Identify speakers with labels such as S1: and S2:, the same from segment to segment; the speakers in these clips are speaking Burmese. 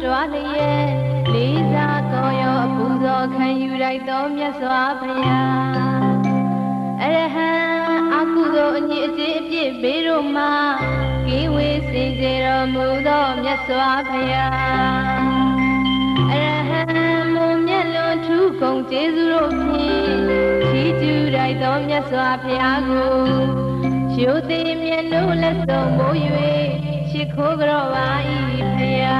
S1: တွားလျက်လေးစားကောင်းရောအပူဇော်ခံယူလိုက်သောမြတ်စွာဘုရားအရဟံအကုသိုလ်အညီအကျေးအပြည့်ဘေးတို့မှာကင်းဝေးစင်ကြယ်တော်မူသောမြတ်စွာဘုရားအရဟံမွန်မြတ်လွန်ထူးဂုဏ်ကျေးဇူးတို့ဖြင့်ချီးကျူးလိုက်သောမြတ်စွာဘုရားကိုရိုသေမြတ်နိုးလက်ဆုံးမိုး၍ရှိခိုးကြောပါ၏ဘုရား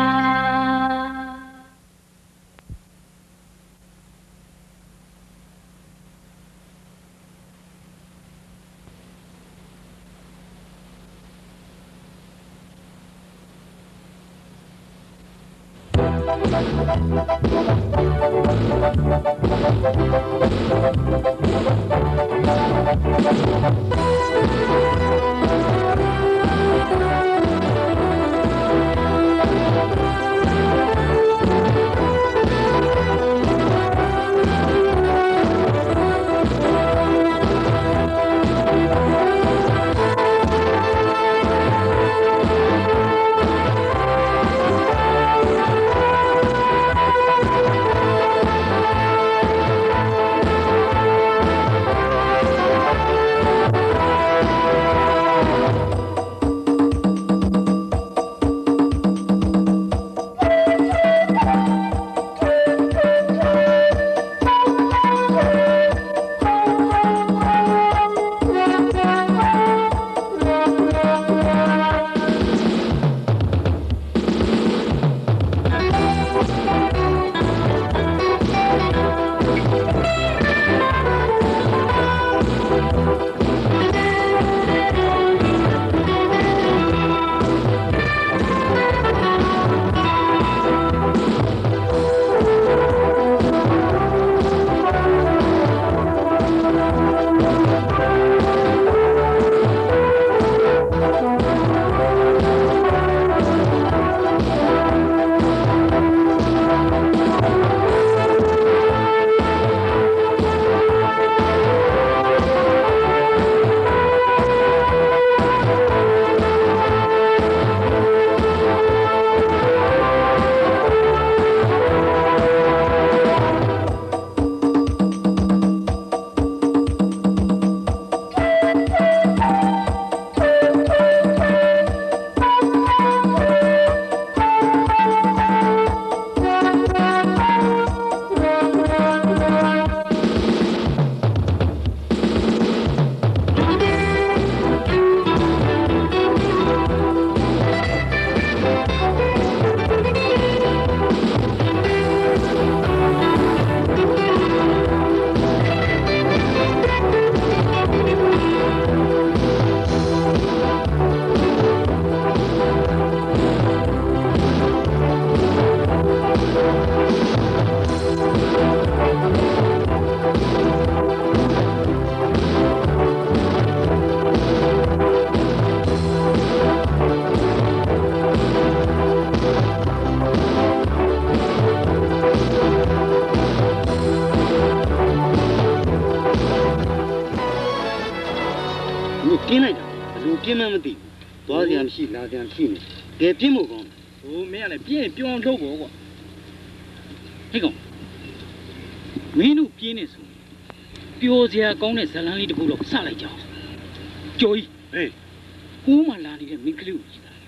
S2: ပြင်းမှမသိဘူးသွားကြံမရှိလာကြံရှိနေကဲပြင်းမို့ကောင်းဟိုမင်းကလည်းပြင်းပြောင်းထုတ်ဖို့ကွာဟဲ့ကောင်မင်းတို့ပြင်းနေဆိုပျော်စရာကောင်းတဲ့ဇလန်းလေးတစ်ခုတော့စလိုက်ကြအောင်ကျော်ကြီးဟေးကိုမှလာနေတဲ့မင်းကလေးကိုကြည့်တာ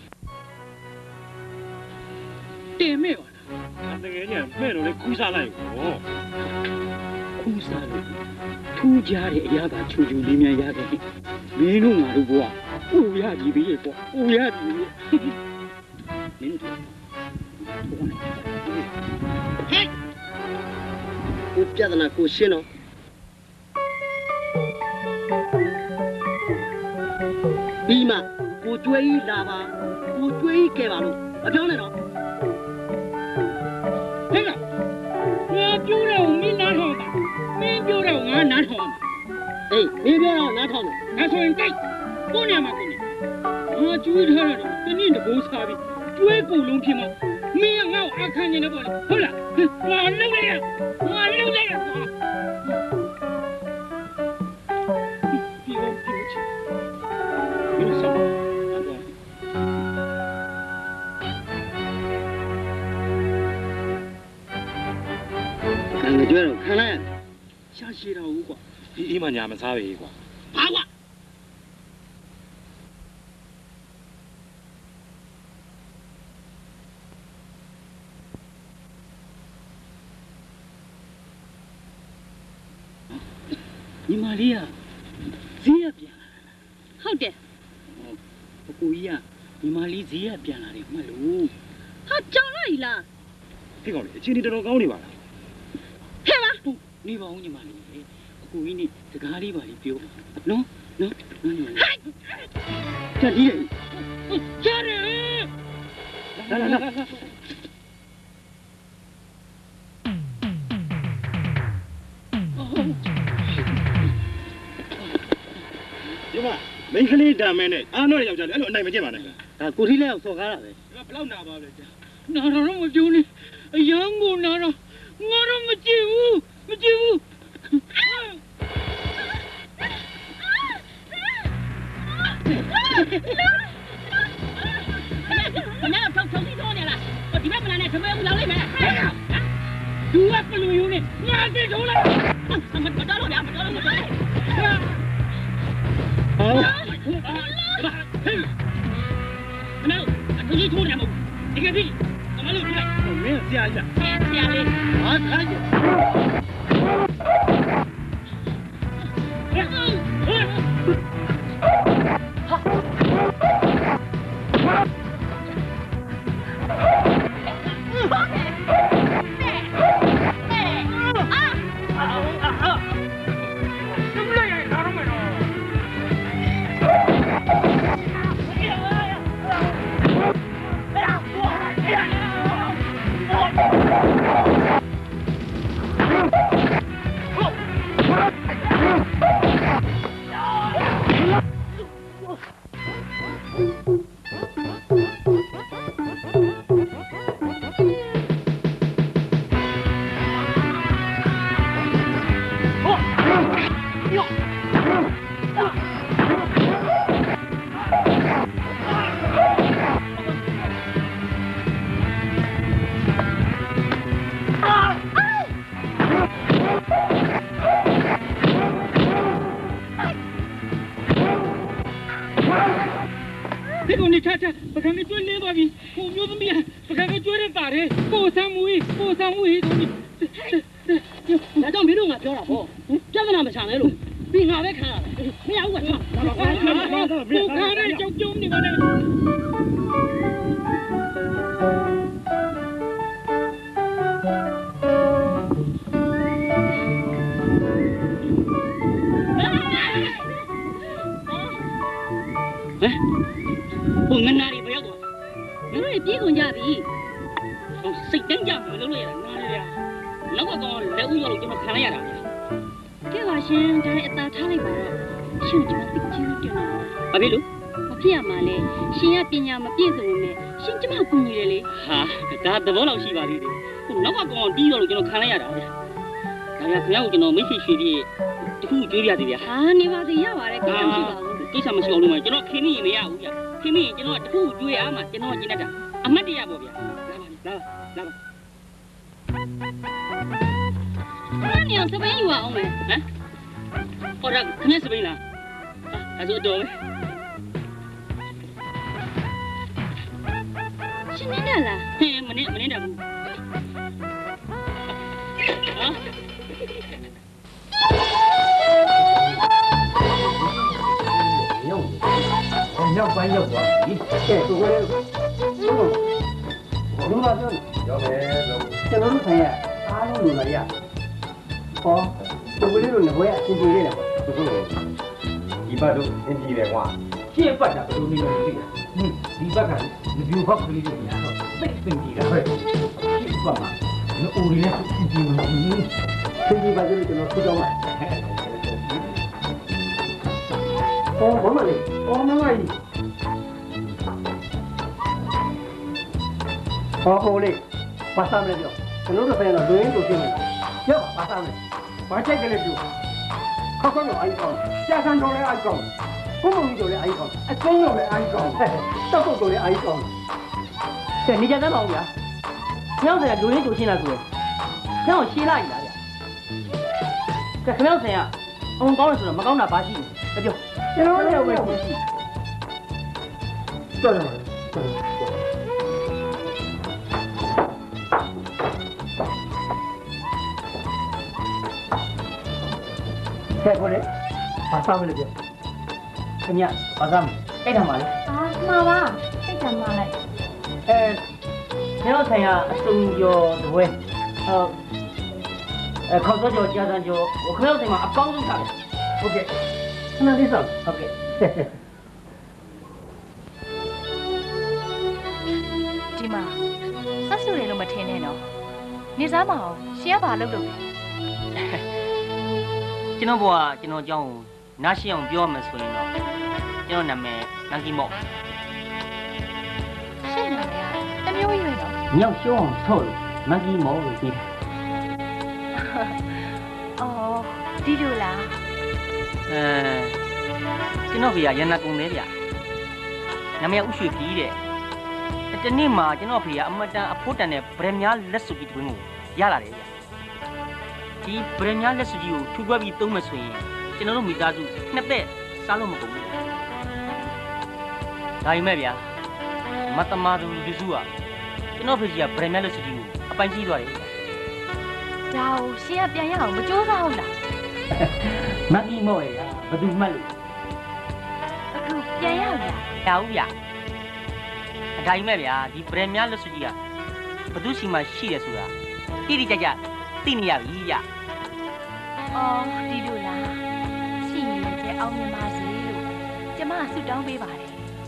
S2: တင်မဲ့ပါလားတကယ်ကြီးမဲ့တော့လေခူးစားလိုက်ရောခူးစားလို့ထူးကြတဲ့အရာသာချူချူလေးများရခဲ့မင်းတို့ငါတို့ဘွားအိုရကြည့်ပြီပေါ့အိုရကြည့်ပြီမင်းတို့ဟဲ့ကိုပြဿနာကိုရှင်းတော့ပြီးမှကိုကျွေးလာပါကိုကျွေးခဲ့ပါလို့မပြောနဲ့တော့ဟဲ့ကငါပြောတယ်မင်းနားထောင်ပါမင်းပြောတယ်ငါနားထောင်ပါအေးမင်းပြောတော့နားထောင်တယ်ဒါဆိုရင်ကြိုက်ကိုနေမှာကိုနေငါကျွေးထားတာတော့တနည်းတဘိုးစားပြီးကျွေးကုန်လုံးဖြစ်မှာမင်းကငါ့ကိုအခန်းနေတယ်ပေါ့လေဟုတ်လားငါလုံလိုက်ရကွာပြောချင်မင်းဆောင်ငကြွတော့ခံလိုက်ရတယ်ရှာရှည်တော့ဦးကွာဒီအိမ်မှာညာမစားပဲကွာဘာကွာညီမလေးကဈေးရပြန်လာ
S1: ဟုတ်တယ်
S2: အကူကြီးကညီမလေးဈေးရပြန်လာတယ်မှတ်လို့
S1: ဟာကြောင်လိုက်လား
S2: ဒီကောင်လေအချင်းတော်တော်ကောင်းနေပါလား
S1: ဟဲ့ပါ
S2: နေပါဦးညီမလေးအကူကြီးနေစကားလေးပါလေးပြောနော်တက်ကြီးကြားတယ်လာဒီမှာမင်းကလေးဒါမဲနဲ့အားတော့ယောက်ျားလေးအဲ့လိုအနိုင်မကျင့်ပါနဲ့ဒါကိုထီးလက်အောင်စော်ကားတာပဲဘယ်လောက်နာပါလဲကြာနာတော့မကြုံနဲ့အယံကိုနာတော့ငါတော့မကြည့်ဘူးခဏတော့ထုတ်ပြီးတော့နေလားဒီဘက်မလာနဲ့သမီးဦးလောက်လိုက်မယ်သူကပလူယူနေငါတိထုတ်လိုက်မတော်လို့ဗျာမတော်လို့ဟာမနော်သူကြီးထိုးတယ်မဟုတ်ဒီကပြီအမလို့ပြလိုက်မင်းဆရာကြီးဆရာလေးဟာခိုင်းကြပကံကကျွေးနေပါပြီကိုမျိုးသမီးပကံကကျွေးတဲ့တာတယ်ကိုဆမ်းမူဟေးဆိုပြီးဒါကြောင့်မင်းတို့ငါပြောတာပေါ့ပြဿနာမချနဲ့လို့ပြီးငါပဲခံရတာမရဘူးကွာကိုခါနဲ့ကြောက်ကြုံနေပါနဲ့ဟဲ့ငနာရီဘယ်ရောက်သွား
S1: ငါတို့ပြေးကုန်ကြပြီ
S2: စိတ်တိုင်းကြမလို့လို့ရတာနားရနောက်ကတော့လက်ဦးရောက်လို့ကျွန်တော်ခံလိုက်ရတာ
S1: ကဲပါရှင်ဒါနဲ့အသာထားလိုက်ပါတော့ရှင်ကျွန်တော်သိချင်းတင်တာ
S2: ဘာဖြစ်လို့
S1: မဖြစ်ရမှာလဲရှင်ကပညာမပြည့်စုံနဲ့ရှင်ကျမကူညီတယ်လေ
S2: ဟာဒါသဘောလောက်ရှိပါသေးတယ်ခုနောက်ကတော့ပြီးတော့လို့ကျွန်တော်ခံလိုက်ရတာဗျာဒါရခင်ဗျားကိုကျွန်တော်မိတ်ဆွေရွှေပြီးတခုကြွေးရသေးဗျာ
S1: ဟာနေပါစေရပါတယ်ကိစ္စမရှိပါဘူး
S2: ကိစ္စမရှိအောင်လို့ကျွန်တော်ခင်းမိရင်မရဘူးဗျာခင်းမိရင်ကျွန်တော်တခုကြွေးရမှာကျွန်တော်ကျင်းတတ်တာအမတ်တရပေါ့ဗျာလာ
S1: ဘာနေအောင်စပိန်ယူအောင်မယ်
S2: ဟမ်ဟောဒါခနဲ့စပိန်လားဒါဆိုတော့
S1: ရှင်နေလား
S2: ဟဲ့မနေတာဘူး
S3: ရောက်ပိုင်းရောက်သွားပြီကဲသူကလည်းဘုရားပြောရောက်မယ်ကျွန်တော်တို့ဆိုင်ရအားလုံးလူလာရဟောသူကလေးတို့ငွေအဆင်ပြေနေတယ်ပေါ့ဒီဘက်တို့အဆင်ပြေတယ်ကွာရှေ့ဘက်ကဘယ်လိုနေလဲသိလားဒီဘက်ကဒီဗျူဟောက်ကလေးတွေညာတော့သိပ်အဆင်ပြေတာပဲရှေ့ဘက်မှာနော်အိုရီနဲ့အဆင်ပြေနေတယ်ဆင်ပြေပါကြလို့ကျွန်တော်ထူတော့မှာဟောမမလေးဟောမမကြီးဟောဟိုလေးဘာသာမလဲပြောကျွန်တော်တို့ဆိုင်တော့လူရင်းတို့ရှင်းနေတာပြောဘာသာမလဲဘာချိုက်ကလေးပြောခေါက်ခေါက်တော့အိုက်ကောင်းကြာဆန်တော်လည်းအိုက်ကောင်းဘုံဘုံကြီးတို့လည်းအိုက်ကောင်းအသိန်းတော်လည်းအိုက်ကောင်းတောက်ပုတ်တို့လည်းအိုက်ကောင်းကဲနေကြသမ်းပါဦးဗျာညောင်းဆိုင်ကလူရင်းတို့ရှင်းလာဆိုရယ်ညောင်းရှင်းလိုက်လားဗျကဲခင်ဗျားဆိုင်ကအုံကောင်းတယ်ဆိုတော့မကောင်းတာဘာရှိလဲပြောကျွန်တော်လည်းပဲရှိတော်တယ်ဆဲကိုလေဘာစားမလဲပြောခင်ဗျာဘာစားမလဲအဲ့ဒါမှလေ
S1: မှာပါစိတ်ဓာတ်မှလိုက်
S3: ကျွန်တော်ဆိုင်ကအစုံကျော်တဝဲခေါက်စောကျော်ကြာစံကျော်ဟိုခင်ဗျားဆိုင်မှာအကောင်းဆုံးစားတယ်ဟုတ်ကဲ့ခဏလေးစားဟုတ်ကဲ့
S1: ဒီမှာဆက်စုတယ်လို့မထင်နဲ့နော်နေစားမအောင်ရှင်ကဘာလုပ်လို့လဲ
S3: ကျွန်တော်ဘွားကျွန်တော်အကြောင်းနားရှင်းအောင်ပြောမယ်ဆိုရင်တော့ကျွန်တော်နာမည်နန်ကီမော့
S1: ရှင်းနာမည်ကတမျိုးရွေးနော်
S3: မြောက်ရှုံးအောင်ဆော့လို့မန်ကီမော့လို့ပြောတာ
S1: အော်ဒီလိုလား
S3: ကျွန်တော်ဖေကရန်နာကုန်သေးဗျနာမည်ဥရွှေပြည်တဲ့တနေ့မှာကျွန်တော်ဖေကအမတန်အဖို့တန်တဲ့ဗရမများလက်စုပ်ကြီးတွင်းကိုရလာတယ်ဗျဒီဗရမများလက်စုပ်ကြီးကိုထူပွက်ပြီးသုံးမယ်ဆိုရင်ကျွန်တော်တို့မိသားစုနှစ်သက်စားလို့မကုန်ဘူးဒါပေမဲ့ဗျမတမာသူလူစုကကျွန်တော်ဖေကြီးကဗရမများလက်စုပ်ကြီးကိုအပိုင်ကြီးသွားတယ်
S1: ဒါကိုရှင်ကပြန်ရအောင်မကြိုးစားဘူးလား
S3: မကီမော့ရဘယ်သူမှတ်လို့
S1: အခုပြန်ရပြီ
S3: လားရဘူးဗျအတိုင်းမဲ့ဗျာဒီဗရမများလက်စုပ်ကြီးကဘယ်သူစီမှရှိတယ်ဆိုတာတိတိကျကျသိနေရပြီဗျ
S1: အော်ဒီလိုလားရှိရင်ကျအောင်မြင်ပါစေလို့ကျမဆုတောင်းပေးပါတယ်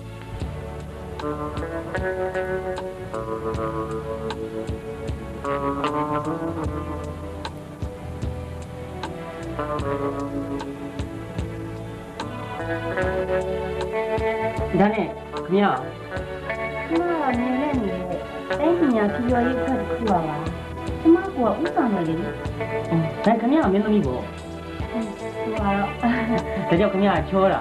S3: ဒါနဲ့ခင်ဗျာ
S1: ကျမကနေနဲ့နေတိုင်းပညာဖြေရရေးခက်ခုပါလားကျမကဥဆောင်နေလေ
S3: ဒါခင်ဗျာမင်းသမီးပေါ့
S1: သူကတော့
S3: ဒါကြောင့်ခင်ဗျာချောတာ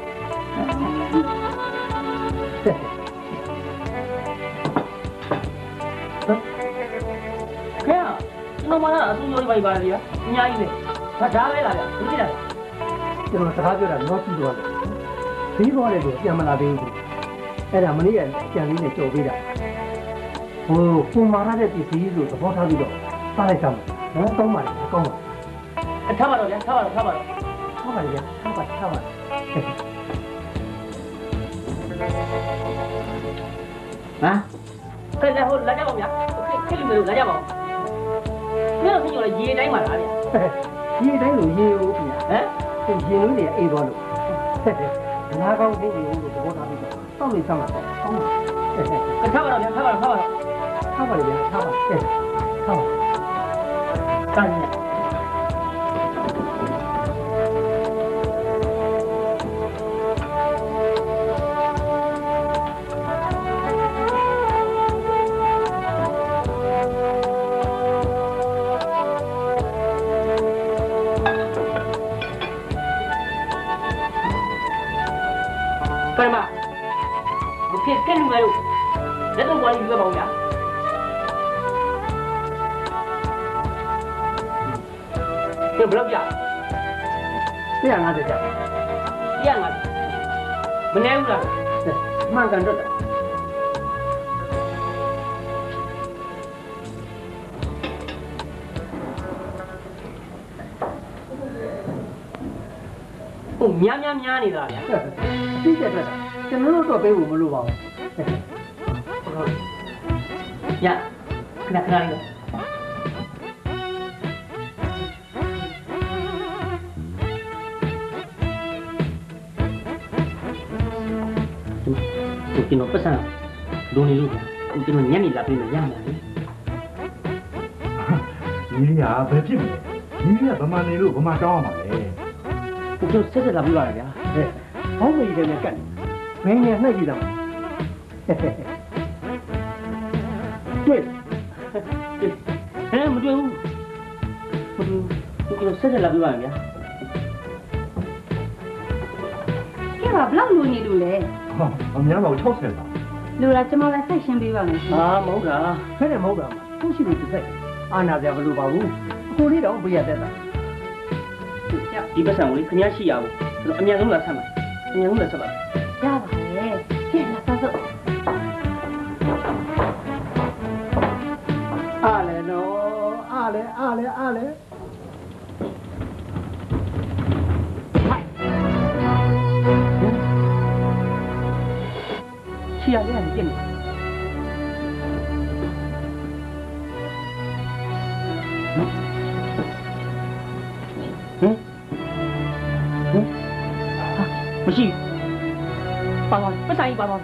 S3: ခင်ဗျာကျွန်တော်မလာအစုံရောပါလေဗျာအများကြီးပဲဒါပဲလားဗျာသိကြလားကျွန်တော်စကားပြောတာတော့ကြည့်တော့တယ်ပြီးသွားတယ်ဆိုပြန်မလာသေးဘူးအဲ့ဒါမနေ့ကကြံလေးနဲ့ကြော်ပေးတာဟိုပုံမာရတဲ့ပစ္စည်းဆိုသဘောထားပြီးတော့စားလိုက်ကြမှာနော်ကောင်းပါလေကောင်းပါထားပါတော့ဗျာထားပါတော့ထားပါလေဗျာထားပါဟာကဲလည်းဟိုလာကြပါဗျာခေလူမျိုးလာကြပါဦးမင်းတို့ပြောရေတိုင်းမှာလားဗျာရေတိုင်းလို့ရေဦးဗျာဟမ်ရေလုံးတွေအေးသွားလို့ငါးကောင်းသိနေဦးလို့သဘောထားပြီးတော့စောင့်နေစမ်းပါတော့ကောင်းပါထားပါတော့ဗျာထားပါလေဗျာထားပါကန်နေကဲလူမျိုးလက်တော့ဝိုင်းယူရပါဦးဗျာဘယ်လောက်ပြ150ကျ150မနေဘူးလားမှန်ကန်တော့ဟိုများနေတာဗျာသိတဲ့အတွက်ကျွန်တော်တို့တော့ပေးဖို့မလိုပါဘူးရခဏလေးတော့ကျွန်တော်ပတ်စံလုံးနေလို့ဗျာကျွန်တော်ညနေလာပြီးမှရမှာလေ
S4: ညီလေးကဘယ်ဖြစ်မလဲညီလေးကဗမာနေလို့ဗမာတောင်းရမှာလေ
S3: ကျွန်တော်ဆက်လာပြီးပါလားဗျာဘောင်းမကြီးတဲ့ကတ်မင်းနဲ့နှိုက်ကြည့်တာတွေ့မတွေ့ဘူးကျွန်တော်ဆက်လာပြီးပါဗျာ
S1: ကဲပါဘလောက်လူနေလို့လဲ
S4: အများတော့60ပါ
S1: လူလားကျွန်တော်လည်းဆက်ရှင်းပေးပါမယ်
S3: မဟုတ်တာဖဲ့တယ်မဟုတ်တာသူရှိလို့သူဖက်အာနာစရာမလိုပါဘူးကိုလေးတော့ဘယ်ရတဲ့တာဒီပတ်စံကိုလေခင်ဗျားရှိရအောင်အမြန်ဆုံးလာဆက်ပါအမြန်ဆုံးလာဆက်ပါ
S1: ရပါလေကဲလာဆောက်ဆောက်
S3: အားလေနော်အားလေရှိရလေကြည့်နေမရှိပါသွားပတ်ဆိုင်ပါသွား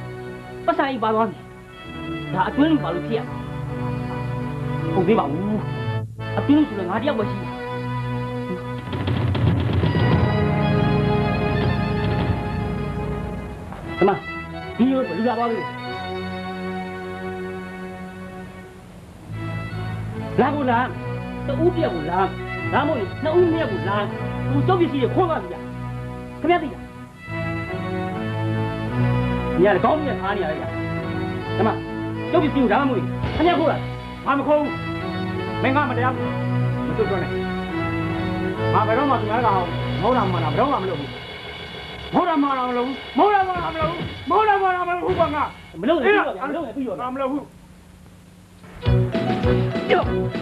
S3: ဒါအတွင်းလို့ပါလို့ဖြစ်ရဟုတ်သေးပါဘူးအတွင်းလို့ဆိုတော့ငါတယောက်ပဲရှိတယ်မဒီလိုလူလာပါပြီလာကိုလာတူပြက်ကိုလာမို့နှစ်ဦးနှစ်ယောက်ကိုလာသူကျုပ်ပစ္စည်းတွေခွန်းပါပြီခင်ဗျားသိလားညလည်းကောင်းမြတ်ထားနေရလေဓမ္မကျုပ်ပစ္စည်းကိုဒါမှမဟုတ်ခင်ဗျားခိုးလားငါမခိုးဘူးမင်းကမတရားဘူးမကျုပ်ပြောနဲ့ငါဘယ်တော့မှသူများကအောင်မဟုတ်တာမှန်တာဘယ်တော့မှမလုပ်ဘူးမဟုတ်တာမှန်တာမလုပ်ဘူးမဟုတ်တာမှန်တာမလုပ်ဘူးကွာငါမလုပ်ဘူးငါမလုပ်ဘူးယော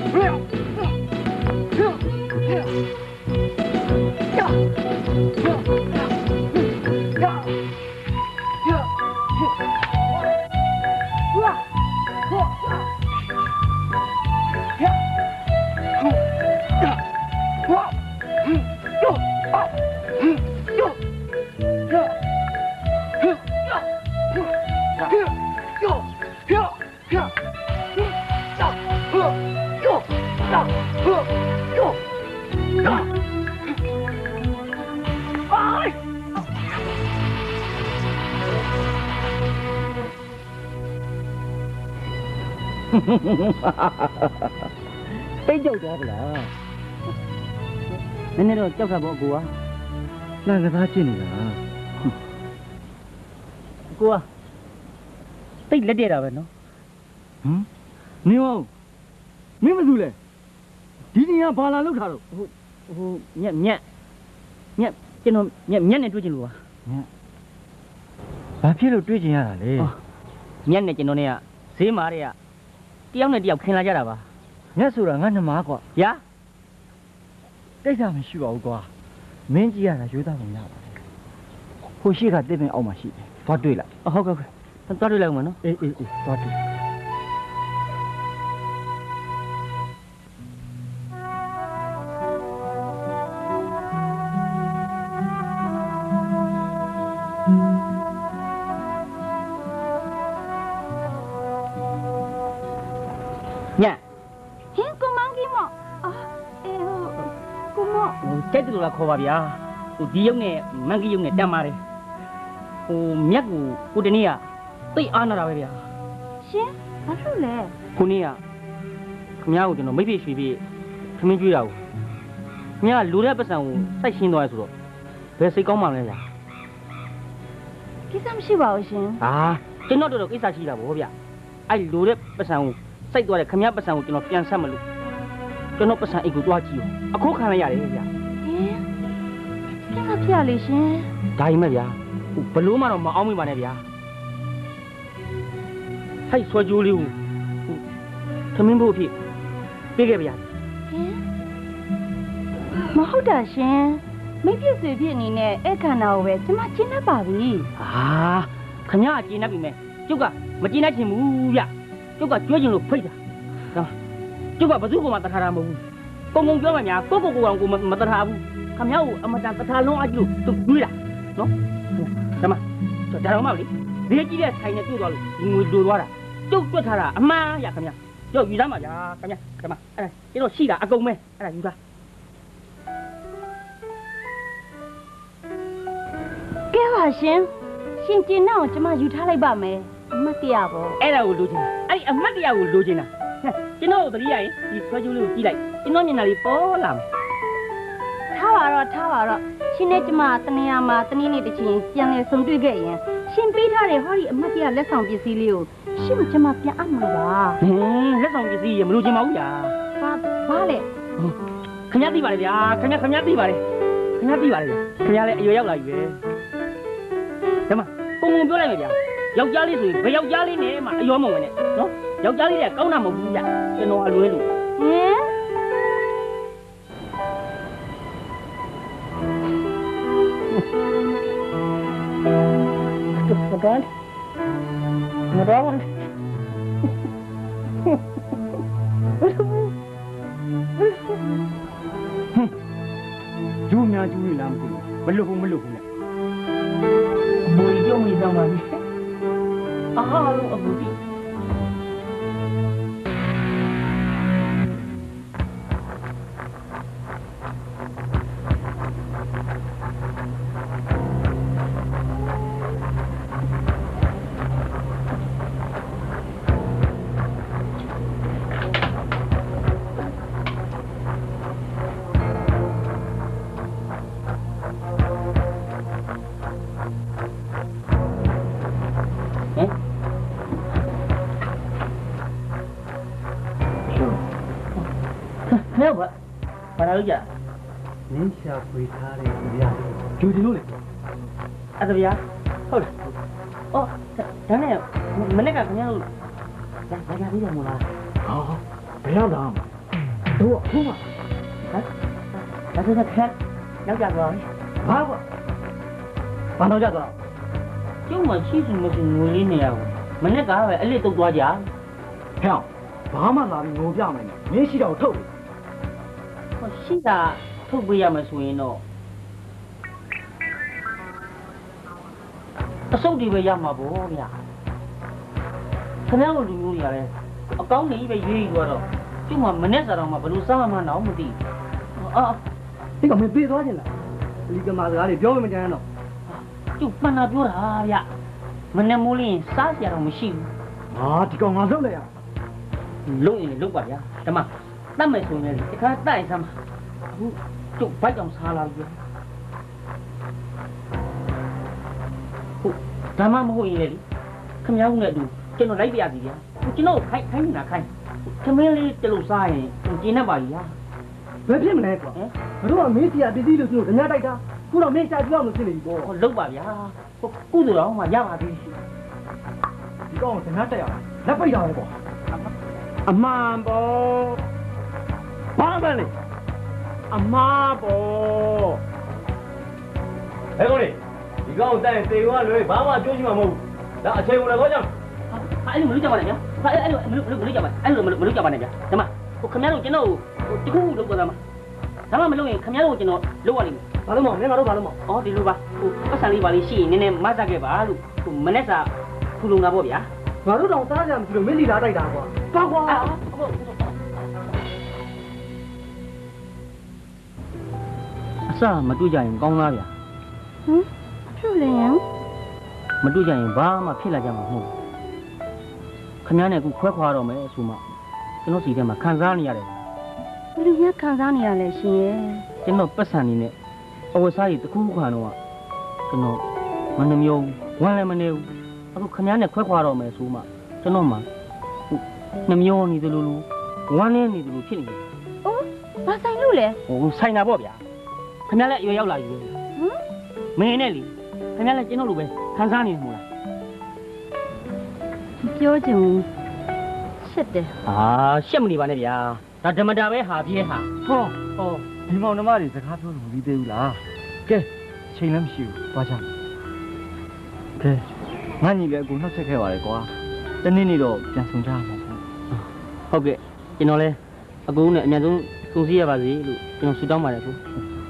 S3: တိတ်ကြောက်သွားဗလားနည်းနည်းတော့ကြောက်ခါပေါ့အကိုကလန့်ကစားဖြစ်နေတာအကိုကတိတ်လက်တဲ့တာပဲနော်နေအောင်မင်းမစုလဲဒီနေရာဘာလာလောက်ထားတော့ဟိုညက်ကျွန်တော်ညက်နဲ့တွေ့ချင်လို့ပါဘာဖြစ်လို့တွေ့ချင်ရတာလဲညက်နဲ့ကျွန်တော်နဲ့ကဈေးမားတွေကတယောက်နဲ့တယောက်ခင်လာကြတာပါညက်ဆိုတာငါနှမားကွာရာတိတ်တာမရှိပါဘူးကွာမင်းကြည့်ရတာရိုးသားပုံရပါတယ်ဟိုရှိကတစ်ပင်အောက်မှာရှိတယ်သွားတွေ့လိုက်ဟုတ်ကဲ့သွားတွေ့လိုက်အောင်မနော်အေးသွားတွေ့ည
S1: ဟင်ကိုမောင်ကြီးမောကိုမော
S3: တဲ့တူလာခေါ်ပါဗျာဟိုဒီရုံနဲ့မန်ကြီးရုံနဲ့တမ်းပါတယ်ဟိုမြက်ကိုတနေ့ကသိအားနာတာပဲဗျာ
S1: ရှင်ဘာလို့လဲ
S3: ခုနေ့ကခမ ्या ကိုကျွန်တော်မိတ်ဖိရွှေပြီးခမင်းကျွေးတာကိုခမ ्या လူတဲ့ပတ်စံကိုစိုက်ရှင်းသွားရဆိုတော့ဘယ်စိတ်ကောင်းမှမလဲဗျာ
S1: ကိစ္စမရှိပါဘူးရှင်
S3: ကျွန်တော်တို့ကိစ္စရှိတာဗောဗျာအဲ့လူတဲ့ပတ်စံကိုစိုက်သွားတဲ့ခမ ्या ပတ်စံကိုကျွန်တော်ပြန်ဆက်မလို့ကျွန်တော်ပတ်စံအိတ်ကိုတွားကြည့်ရောအခုခံလိုက်ရတယ်ဗျာ
S1: ကိစ္စဖြစ်ရလေရှင်
S3: ဒါကြီးမဲ့ဗျာဘလို့မှတော့မအောင်မိပါနဲ့ဗျာဟိုက်ဆွဲကြိုးလေးကိုသမင်းဖို့အဖြစ်ပေးခဲ့ဗျာ
S1: မဟုတ်တာရှင်မိပြည့်စုံဖြစ်အနေနဲ့အဲ့ခန္ဓာကိုပဲကျမကျင်းတတ်ပါပြီ
S3: ခမ ्या ကျင်းတတ်ပြီမဲ့ကျုပ်ကမကျင်းတတ်ချင်ဘူးဗျကျုပ်ကကြွေးချင်လို့ဖိတ်တာကျုပ်ကဘယ်သူ့ကိုမှတထားတာမဟုတ်ဘူးကုံပြောမှများကိုကောင်ကိုမတထားဘူးခမ ्या ကိုအမတန်တထားလုံးအကြည့်လို့သူတွေးတာနော်ဒါမှဒါတော့မှလေဈေးကြီးတဲ့ဆိုင်နဲ့တွေ့သွားလို့ဒီငွေလိုသွားတာကျုပ်တွက်ထားတာအမှန်ရခမ ्या ကျုပ်ယူသားမှာဗျာခမ ्या ဒါမှအဲ့ဒါကျွန်တော်ရှိတာအကုန်ပဲအဲ့ဒါယူသား
S1: ကဲပါရှင်ကျင်းအောင်ကျမယူထားလိုက်ပါမယ်အမတ်တရားပေါ့
S3: အဲ့ဒါကိုလိုချင်အဲ့ဒီအမတ်တရားကိုလိုချင်တာကျွန်တော်တို့တတိယရင်ဒီဆွဲကြိုးလေးကိုကြည့်လိုက်ကျွန်တော်မျက်နှာလေးပေါ်လာမယ်
S1: ထားပါတော့ရှင်နဲ့ကျမတနေရာမှာတနည်းနေ့တစ်ချိန်ပြန်လဲဆုံတွေ့ခဲ့ရင်ရှင်ပေးထားတဲ့ဟောဒီအမတ်တရားလက်ဆောင်ပစ္စည်းလေးကိုရှင်ကျမပြန်အပ်မှာပါ
S3: လက်ဆောင်ပစ္စည်းရမလိုချင်ပါဘူးညာ
S1: ဘာလဲ
S5: ခင်ဗျားသိပါလေဗျာခင်ဗျားသိပါလေခင်ဗျားသိပါလေခင်ဗျားလည်းအရွယ်ရောက်လာပြီပဲဒါမှပုံပြောလိုက်မယ်ဗျာယောက်ျားလေးဆိုရင်ဘယ်ယောက်ျားလေးနဲ့မှအယောမဝင်နဲ့နော်ယောက်ျားလေးကကောင်းတာမဟုတ်ဘူးဗျကျွန်တော်အလွဲလို့မတော်ကျူးများကျူးနေလားမသိဘူးမလွတ်ဘူးနဲ့ဘိုးကြီးမိသားပါပြီအားလုံးအဘူတိဘာလို့ကြနင်းရှာဖွေထားတဲ့ဗျာကျူတင်လို့လေအဲ့ဒါဗျာဟုတ်တယ်အော်ဒါနဲ့မနေ့ကခင်ဗျားတို့လာပြီးတော့မလားဘယ်ရောက်လာတို့အခုမှဒါဆိုတော့ခက်ရောက်ကြတော့ဘာကွာဘာတော့ကြတော့ကျုံမရှိစုမရှိငွေလေးနေရဘူးမနေ့ကပဲအဲ့လေးတုတ်သွားကြဟဲ့ဘာမှလာပြီးငိုပြမယ်မင်းရှိတော့ထုတ်ရှိတာထုတ်ပေးရမယ်ဆိုရင်တော့အစုပ်တွေပဲရမှာပေါ့ဗျာခင်ဗျားတို့လူမျိုးတွေကလည်းအကောင်းကြီးပဲရွေးယူတော့ကျုံမနဲ့စားတော့မှဘယ်လိုစားမှန်းတော့မသိဒီကမပြေးသွားချင်လားဒီကမာစကားတွေပြောမကြမ်းတော့ကျုံမှန်တာပြောတာဗျမနဲ့မိုးလင်းစားစရာတော့မရှိဘူးဒီကောင်ငါလုပ်လိုက်ရလုပ်ရင်လုပ်ပါဗျာဓမ္မတတ်မယ်ဆိုရင်ဒီခါတိုက်စမ်းအခုကျုပ်ဘိုက်တောင်စားလာပြီဟုတ်ဒါမှမဟုတ်ရင်လေခမ ्या ဦးနဲ့အတူကျွန်တော်လိုက်ပြရစီဗျာကျွန်တော်ခိုင်းနေတာခိုင်းသမင်းလေးတလို့စားရင်ကျင်းတတ်ပါပြီဗျာဘယ်ဖြစ်မလဲကွာဘတို့ကမင်းစီယာပစ္စည်းလို့ဆိုတော့ဓမြတိုက်တာခုတော့မင်းရှာကြည့်အောင်လို့ဖြစ်နေပြီပေါ့လုပ်ပါဗျာကုသိုလ်တော်မှရပါသေးတယ်ဒီကောင်ဓမြတိုက်ရလက်ပိတ်တာပဲကွာအမှန်ပေါ့ဘာမှမလဲအမားပေါ့ဟဲ့ကောင်လေးဒီကောင်တိုင်တေကလွယ်ဘာမှကြိုးရှိမှာမဟုတ်ဘူးဒါအချိန်ဝင်တော့ကြောက်အဲ့လိုမလုပ်ကြပါနဲ့ဗျာအဲ့လိုမလုပ်ကြပါအဲ့လိုမလုပ်ကြပါနဲ့ဗျာဒါမှခင်ဗျားတို့ကျွန်တော်တခုလုပ်ကြတာမှာဒါမှမလုပ်ရင်ခင်ဗျားတို့ကျွန်တော်လုပ်ရလိမ့်မယ်ဘာလို့မလဲငါတို့ဘာလို့မဒီလိုပါပတ်စံလေးပါလေးရှိရင်နည်းနည်းမတ်တက်ခဲ့ပါလို့မနဲ့စာထူလုံတာပေါ့ဗျာငါတို့တောင်စားကြမှမရှိလို့မင်းလီလာတိုက်တာကွာပါကွာအစမတွေ့ကြရင်ကောင်းလားဗျာဖြစ်လေရင်မတွေ့ကြရင်ဘာမှဖြစ်လာကြမှာမဟုတ်ခင်ဗျားနဲ့အခုခွဲခွာတော့မယ်ဆိုမှကျွန်တော်စီထဲမှာခံစားနေရတယ်ဘယ်လိုများခံစားနေရလဲရှင်ရဲ့ကျွန်တော်ပတ်စံနေနဲ့အဝတ်စားကြီးတစ်ခုခါတော့ကျွန်တော်မနှမျိုးဝမ်းလည်းမနေဘူးအခုခင်ဗျားနဲ့ခွဲခွာတော့မယ်ဆိုမှကျွန်တော်မှနှမျိုးနေတယ်လို့ဝမ်းလည်းနေတယ်လို့ဖြစ်နေတယ်အိုးဘာဆိုင်လို့လဲဆိုင်တာပေါ့ဗျာခင်ဗျားလည်းအရွယ်ရောက်လာပြီမင်းနဲ့လေခင်ဗျားလည်းကျွန်တော်လိုပဲခံစားနေမှာလားပြောချင်ရှစ်တယ်ရှက်မနေပါနဲ့ဗျာဒါဓမ္မတာပဲဟာပြဲဟာဟောဒီမောင်နှမတွေစကားပြောလို့မပြီးသေးဘူးလားကဲချိန်လည်းမရှိဘူးသွားကြကဲငါညီလည်းအကူနှုတ်ဆက်ခဲ့ပါလေကွာတနေ့နေ့တော့ပြန်ဆုံကြမှာဟုတ်ကဲ့ကျွန်တော်လည်းအကူနဲ့အများဆုံးစုံစည်းရပါစေလို့ကျွန်တော်ဆုတောင်းပါတယ်ကို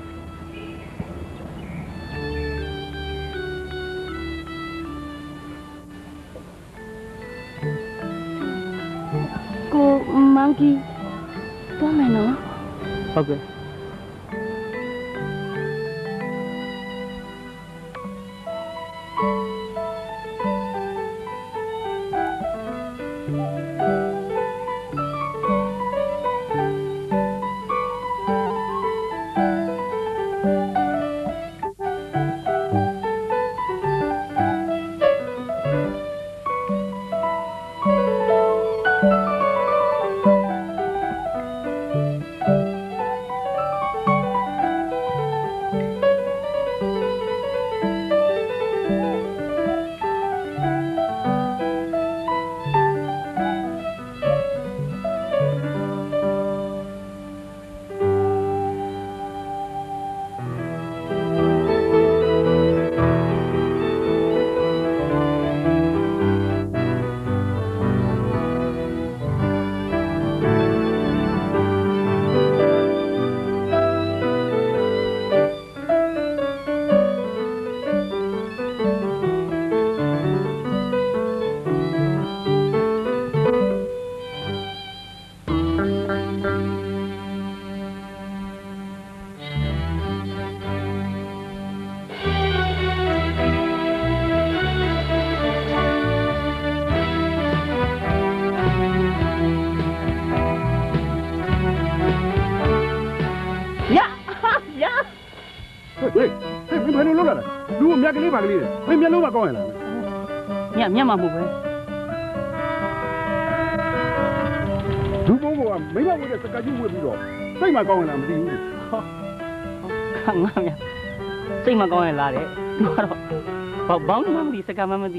S5: မောင်ကြီးသွားမယ်နော်ဟုတ်ကဲ့
S6: 喂，嘿，没朋友弄了，如果面给你把个哩，没面弄嘛搞人了。
S5: 面嘛不会。
S6: 如果我没把我的这个就会比较，谁嘛搞人了没得有的。
S5: 好，看我面，谁嘛搞人来的？我帮你妈咪是干嘛么的？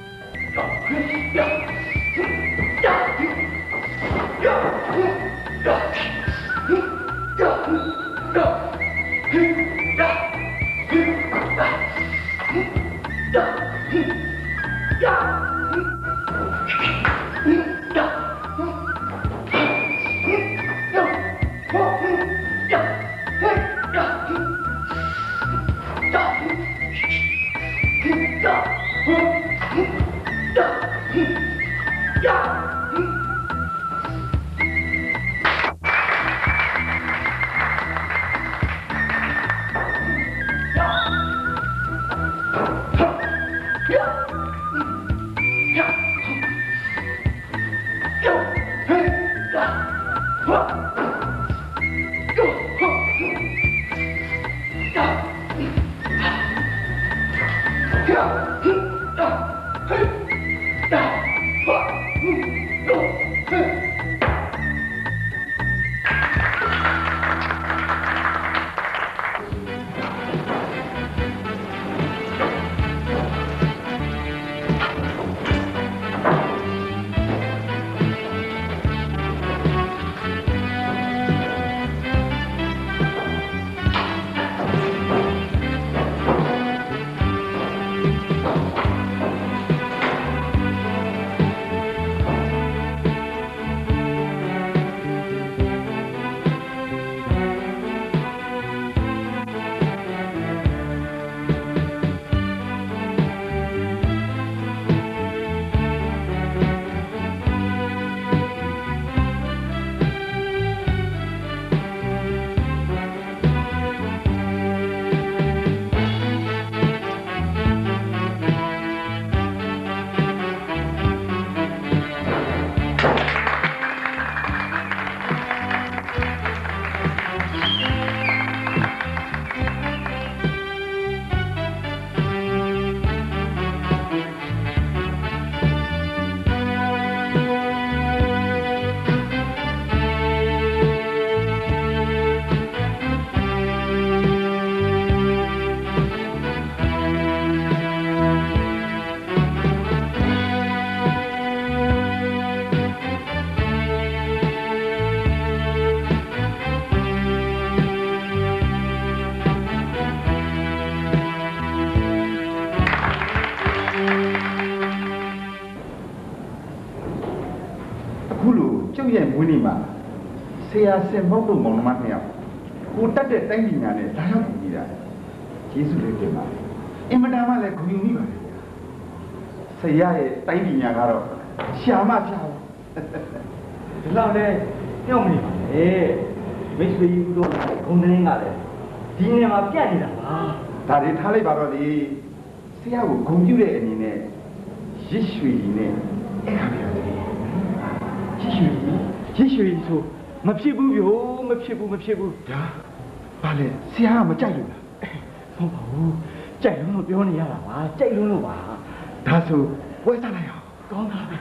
S7: ရဲ့မွေးနေ့မှာဆရာစင်ဘောက်တို့မောင်နှမနှစ်ယောက်ကိုတက်တဲ့တိုင်းပညာနဲ့လာရောက်ကြည့်တာကျေးဇူးလေးတင်ပါတယ်အင်မတန်မှလည်းဂုဏ်ယူမိပါတယ်ဆရာရဲ့တိုင်းပညာကတော့ရှာမပြဘူးဒီလောက်နဲ့ပြောင်းမနေပါနဲ့မိတ်ဆွေကြီးတို့ဂုဏ်သတင်းကလည်းဒီနေရာမှာပြတ်နေတာပါဒါတွေထားလိုက်ပါတော့လေဆရာကိုဂုဏ်ပြုတဲ့အနေနဲ့ရစ်ရွှေကြီးနဲ့အဲ့ခါပြရတယ်ရစ်ရွှေကြီးဆိုမဖြစ်ဘူးဗျို့မဖြစ်ဘူးဒါဘာလဲဆရာကမကြိုက်လို့လားဟုတ်ပါဘူးကြိုက်လို့ပြောနေရတာပါကြိုက်လို့ပါဒါဆိုပွဲစားလိုက်အောင်ကောင်းတာပဲ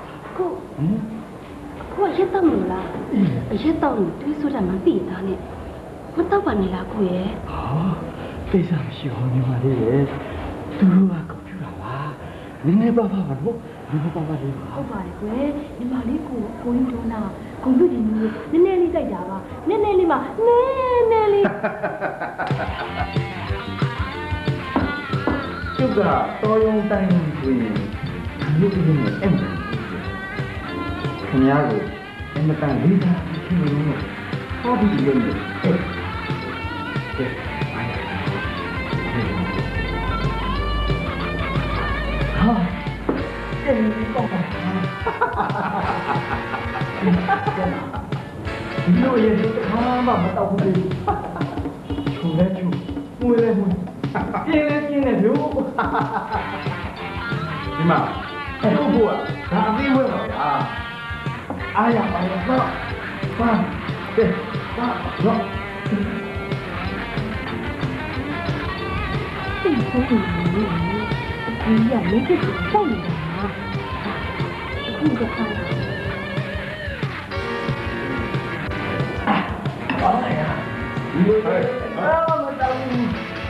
S1: ကိုရက်တော့မလို့လားရက်တော့တွေးဆိုတယ်မှသိတာနဲ့မတော့ပါနေလားကိုရဲ့
S7: ဟာသိစားမရှိဘူးညီမလေးရဲ့သူတို့ကကွန်ပျူတာပါနည်းနည်းပါပါတော့နည်းနည်းပါပါလေးပါ
S1: ဟုတ်ပါတယ်ကွယ်ညီမလေးကိုကြီးထုံးတာကွန်ပျူတာမျိုးနည်းနည်းလေးကြိုက်တာပါနည်းနည်းလေးမှနည်းနည်းလေး
S7: ကျုပ်ကတော်ရုံတိုင်းဆိုရင်လူကြီးနဲ့အဲ့မှာခင်ဗျားကိုအမတန်လေးစားဖြစ်နေလို့ဟောပြီးလို့အဲ့ကဲဟာအဲ့ဒီတော့ပါဒီလိုရဲ့ခါမှမတော့ဘူးချုံလဲချုံမွေးလဲမွေးပြင်းလဲပြင်းတယ်ဗျို့ဒီမှာအဲ့ဘုရားဒါအသေးဝဲပါဗျာအားရပါရဲ့တော့ပါတဲ့တော့
S1: 真聪明，你呀，没这种道理啊！你个孩子。
S3: 哎呀，那么大雾。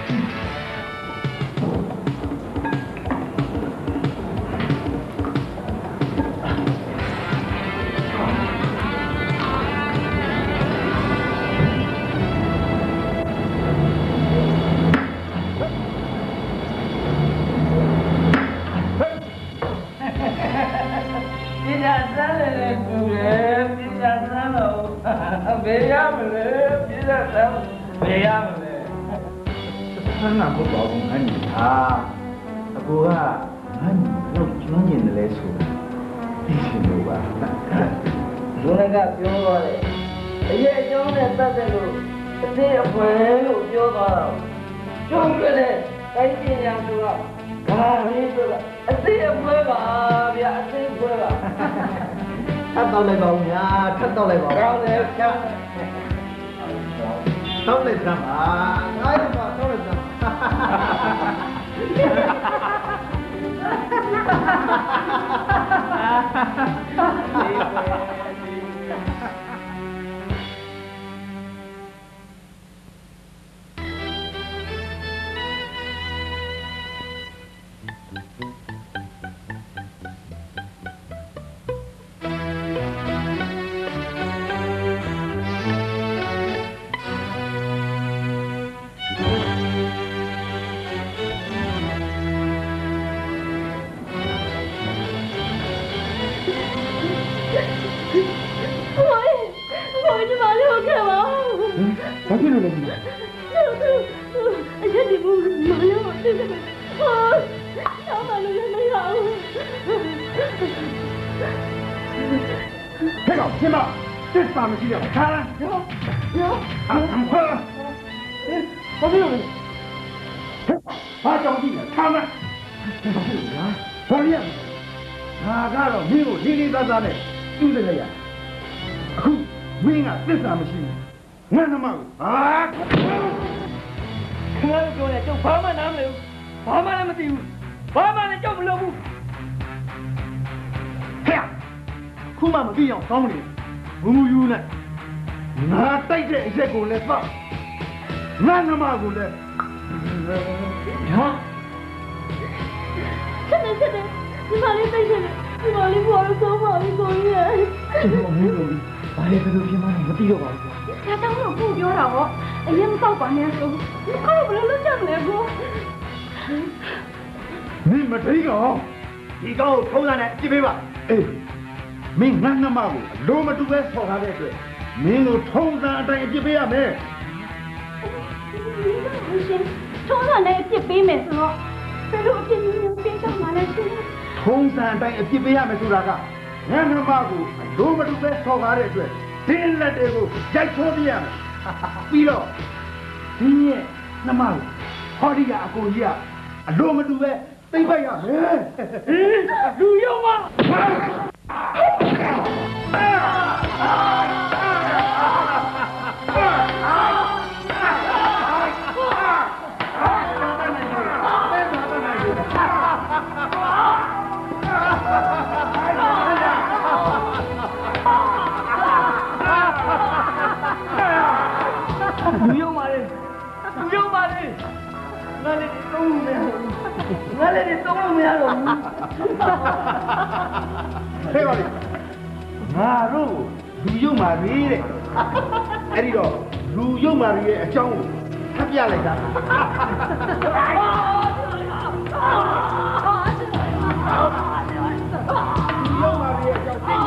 S7: 那不包公俺你啊，我啊，俺你弄专业的来说，你听懂吧？
S5: 我那个ပြောသွားတယ်အရေးအကြောင်းနဲ့ပတ်သက်လို့အသေးအဖွဲလို့ပြောသွားတာကျုံပြတဲ့တိုင်းပညာဆိုတော့ဒါလေးဆိုတာအသေးအဖွဲပါဗျာအသေးအဖွဲပါထပ်တော့လိုက်ပါဦးညာထပ်တော့လိုက်ပါကောင်းတယ်ချမ်းတောင်းလိုက်စမ်းပါငါ့ဘာတောင်းလိုက်စမ်း
S6: ဘာဖြစ်လို့လဲဒီ
S1: အရက်ဒီဘူးမရမသိတယ်ဟာဆောင်းမလို့လည်းမရဘူး
S6: ဟဲ့ကောင်ရှင်မစစ်စာမရှိရဘူးခါရောအမ်ခွာဘာဖြစ်လို့လဲဘာကြောင့်ကြည့်လဲခါမဘာဖြစ်လို့လဲဘာရမလဲငါကတော့မင်းကိုလေးလေးသားသားနဲ့ပြုတ်လိုက်ရအခုမင်းကစစ်စာမရှိဘူးငါနမကိုဟာ
S5: ခင်ဗျားတို့ပြောနေကျုပ်ဘာမှနားမလဲဘူးဘာမှလည်းမသိဘူးဘာမှလည်းကြောက်မလို့ဘူး
S6: ဟဲ့ခုမှမသိအောင်ကောင်းနေငူငူယူနဲ့ငါတိုက်တဲ့အရက်ကိုလည်းပေါ့ငါနမကိုလည်း
S5: ဟာ
S1: ဆက်နေဒီမလေးသိနေဒီမလေးဘောလို့ဆုံးပါပြီကိုကြီးရဲ့
S5: ကျွန်တော်မင်းတို့ဘာလဲဘယ်လိုဖြစ်မှန်းမသိတော့ပါဘူး
S1: ဒါတောင်းတော့ကိုပြောတာဟောအရင်မတော့ပါနဲ့ဆိုခေါင်းဘယ်လိုလုပ်ကြမလဲကို
S6: မင်းမထိန်ကောင်ဒီကောင်ကိုထုံးစံနဲ့ကြည့်ပေးပါအေးမင်းငါနမကိုအလိုမတူပဲဆော်ထားတဲ့အတွက်မင်းကိုထုံးစံအတိုင်းကြည့်ပေးရမယ်
S1: ရှင်ထုံးစံနဲ့အပြစ်ပေးမယ်ဆိုတော့ဘယ်လိုအပြစ်မျိုးပေးတော့မှလဲရှင်
S6: ထုံးစံအတိုင်းအပြစ်ပေးရမယ်ဆိုတာကငါနမကိုအလိုမတူပဲဆော်ထားတဲ့အတွက်ဒီလက်တွေကိုရိုက်ချိုးပြရမယ်ပြီးတော့ဒီရဲ့နှမကိုဟောဒီကအကိုကြီးကအလိုမတူပဲသိမ့်ပိုက်ရမယ်
S5: လူရုံမလူရုံပါလေငါလည်းသုံးလို့မရတော့ဘူးဟဲ့
S6: ပါလေငါတို့လူယုံမာရီတဲ့အဲ့ဒီတော့လူယုံမာရီရဲ့အကြောင်းကိုထပ်ပြလိုက်တာလူယုံမာရီရဲ့အကြောင်းသိ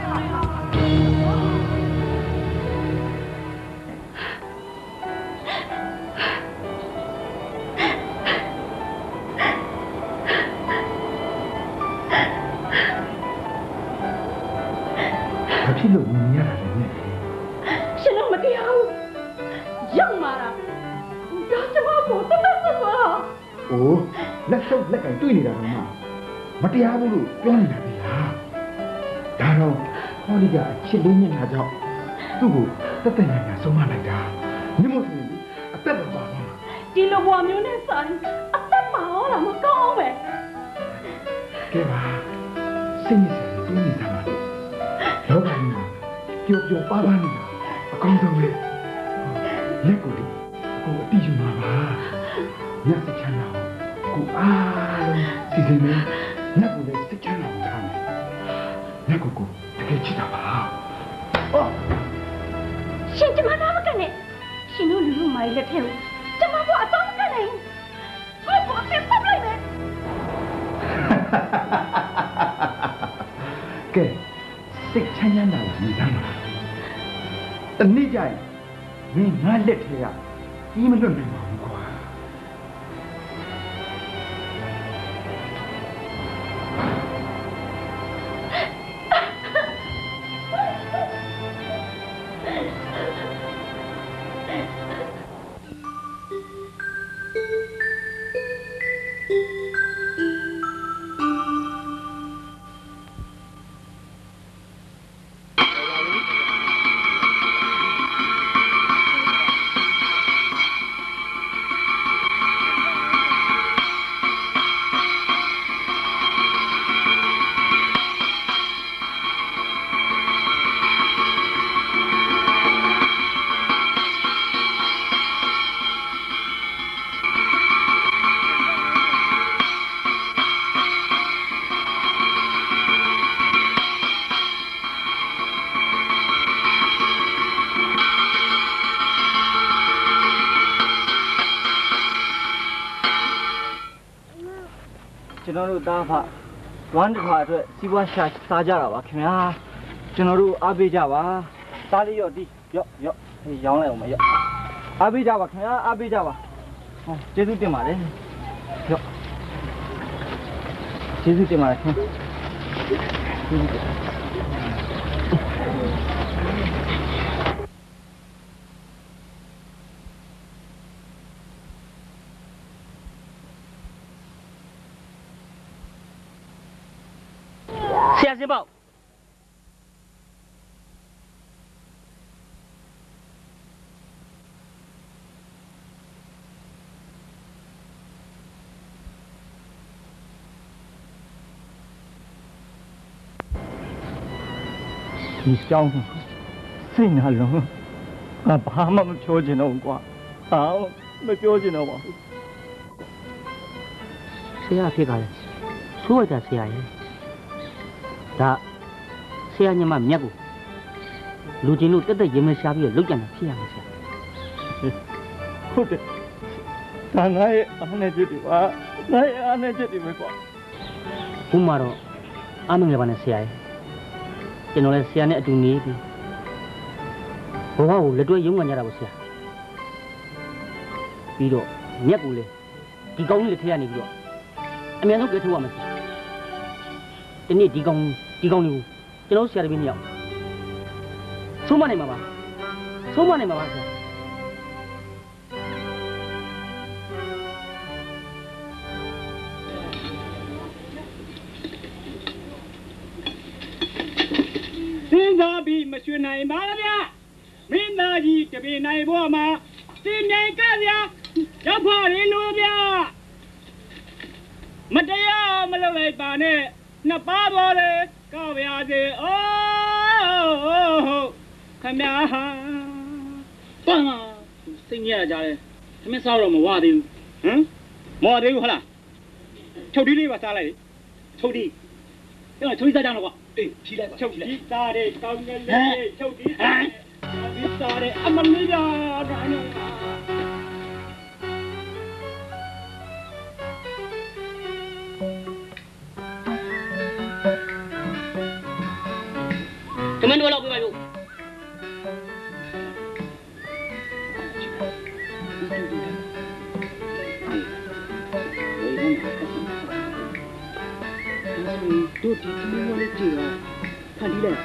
S6: ဖြစ်လို့မြင်ရတာလည်း
S1: ရှင်တို့မတရားဘူးရောက်มาတာဒါကျမကိုတတ်တတ်သွား
S6: ။အိုးလက်ဆုပ်လက်ကင်တွေ့နေတာကမတရားဘူးလို့ပြောနေတာလေလား။ဒါတော့ဟောဒီကအချစ်လေးမျက်နှာကြောင့်သူ့ကိုတက်တက်ညာညာဆုံးမလိုက်တာ။မြင်မို့ဆိုရင်အသက်ပါပါမှာ
S8: ဒီလိုဘွားမျိုးနဲ့ဆိုင်အသက်ပါဟောတာမကောင်းပဲ
S6: ကဲပါစိတ်ညစ်စရာတွေးနေစမ်းပါလောကကြီးမှာပျော်ပျော်ပါးပါးနေတာအကောင်းဆုံးပဲလက်ကိုလေကိုအတိယူမှာပါညက်စချမ်းအောင်ကိုအားလုံးစီစဉ်မယ်ညက်ကိုလည်းစချမ်းအောင်ထားမယ်ညက်ကိုတကယ်ချစ်တာပါအော်
S8: ရှင်ကျမနာမကနေရှင်တို့လူလူမိုင်းလက်ထဲကိုကျမကအတော့မကနေဘူးကိုအဖေပတ်လိုက်မယ်
S6: ကဲစိတ်ချမ်းသာလာနေသမ်းပါတနေ့ကျရင်မင်းငါလက်ထဲကကြီးမလွတ်နိုင်ပါဘူးကွာ
S5: ကျွန်တော်တို့သားဖဝမ်းတစ်ခါအတွက်စီးပွားရှာစားကြတာပါခင်ဗျာကျွန်တော်တို့အားပေးကြပါသားလေးရော့ဒီရော့ရောင်းလိုက်အောင်မရော့အားပေးကြပါခင်ဗျာအားပေးကြပါဟောကျေးဇူးတင်ပါတယ်ရော့ကျေးဇူးတင်ပါတယ်ခင်ဗျာကျေးဇူးတင်ဆရာစင်ပေါ့ဒီကြောင်းစိတ်နာလုံးဘာမှမပြောချင်တော့ဘူးကွာဟာမပြောချင်တော့ပါဘူးဆရာဖြစ်ကြတယ်ဆိုးရတာဆရာရဲ့ဒါဆရာညမမြတ်ကိုလူချင်းလို့တက်တက်ရင်မရှားပြီးတော့လုတ်ကြံတာဖြစ်ရမှာဆရာဟုတ်တယ်ဒါငါရဲ့အားနဲ့ချက်တွေပါငါရဲ့အားနဲ့ချက်တွေပဲကွာဘုမတော့အားမငယ်ပါနဲ့ဆရာရဲ့ကျွန်တော်လည်းဆရာနဲ့အတူနေပြီးဘဝကိုလက်တွဲရုန်းကန်ကြတာပေါ့ဆရာပြီးတော့မြတ်ကိုလည်းဒီကောင်းကြီးတစ်ထည့်ရနေပြီးတော့အမြန်ဆုံးကဲထုတ်ရမှာဆရာဒီနေ့ဒီကောင်းလေးကိုကျွန်တော်ဆရာတပည့်နှစ်ယောက်ဆုံးမနိုင်မှာပါဆုံးမနိုင်မှာပါဆရာ
S2: စဉ်းစားပြီးမရွှေနိုင်ပါဗျာမင်းသားကြီးတပည့်နိုင်ဘောမှာတင်းနိုင်ကဗျာရောက်ပါလေလို့ဗျာမတရားမလုပ်လိုက်ပါနဲ့နှစ်ပါးပေါ်လေကောက်ပါစေအိုးခမညာပါစိတ်ညစ်ကြတယ်ခမင်းစားတော့မဝသေးဘူးဟမ်မဝသေးဘူးဟုတ်လားချုပ်တီးလေးပါစားလိုက်ချုပ်တီးကျွန်တော်ချုပ်တီးစားကြတော့ကွာအေးဖြီးလိုက်ပါချုပ်တီးစားတယ်ကောင်းကလေးချုပ်တီးစားတယ်အမမီးတာဒါနဲ့ကမန်တို့လောက်ပြပါလို့တို့ဒီကမန်လေးကြည့်တော့ဖန်တီးလိုက်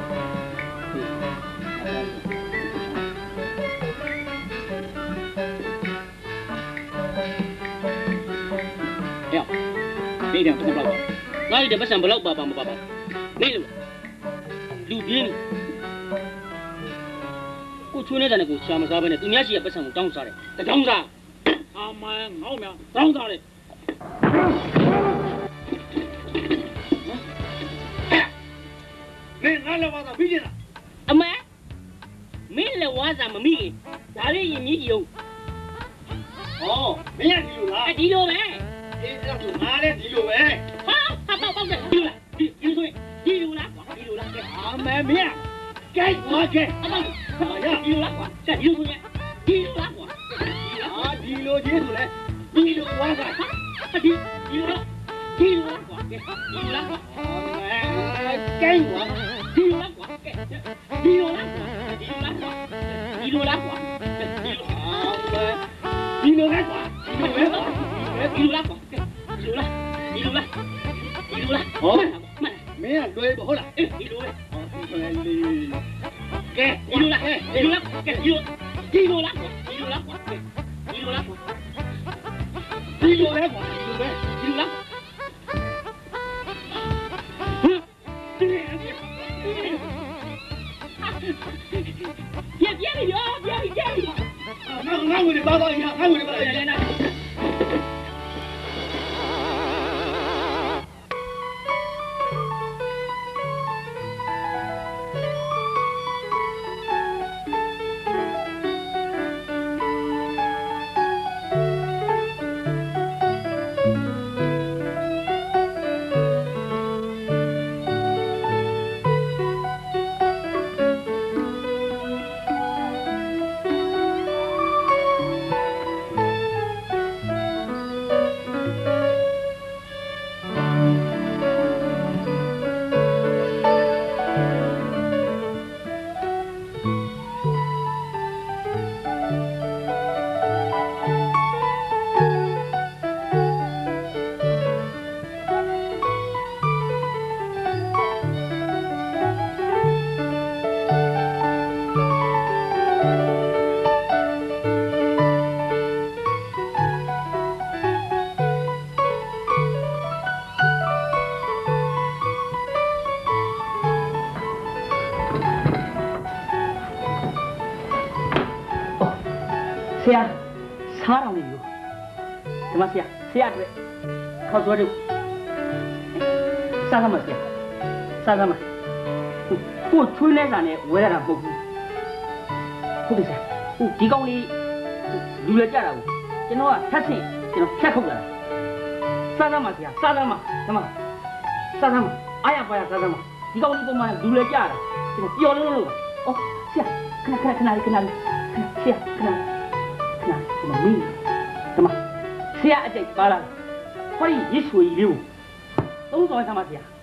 S2: ဟဲ့နေတယ်တော့ဘာလို့ငါ့ဒီပတ်စံဘလောက်ပါမပါနေလို့လူပြင်းကိုချွေးနေတဲ့ကိုရှာမစားဘဲနဲ့သူများရှိရပတ်စံကိုတောင်းစားတယ်တကောင်းစား阿妈好命，当咋的？没俺来娃子没劲了。
S5: 阿妈，没来娃子么没？哪里也没有。
S2: 哦，没人地路啦。
S5: 哎，地路呗。
S2: 这让做哪里地路呗？
S5: 好，报地路了，地路啦，
S2: 阿妈没啊，该我该。
S5: 地路啦，这地路出去，地路啦，
S2: 啊，地路结束了，地路完事。
S5: 地路啦，地路啦，
S2: 阿妈该我。
S5: 地路啦，地路啦，地路啦，
S2: 地路来管，
S5: 地路啦，地路啦，
S2: 好，没人对不好了，
S5: 地路嘞，
S2: 给，
S5: 地路啦，地路啦，地路啦，
S2: 地路来管，
S5: 地路啦。别！
S2: 俺我的报道一下，俺我的报道一下。
S5: ဆရာစားတော်နေပြီဒီမှာဆရာအတွက်ခေါက်စွဲတို့စားသမားဆရာစားသမားကိုချွေးနေတာနဲ့ဝဲရတာပုတ်ဘူးဟုတ်တယ်ဆရာဒီကောင်လေးလူရကြတာကိုကျွန်တော်ကဖက်ဆင်ကျွန်တော်ဖြတ်ခုတ်လာတာစားသမားဆရာစားသမားဒီမှာစားသမားအားရပါရစားသမားဒီကောင်လေးပုံမှန်လူရကြတာကျွန်တော်ပျော်လုံးလို့ဩဆရာခဏဆရာခဏမမီးတမဆရာအကြိုက်ပါလားဟောဒီရစ်ဆွေကြီးလေးကိုသုံးဆောင်ရမှာဆရာ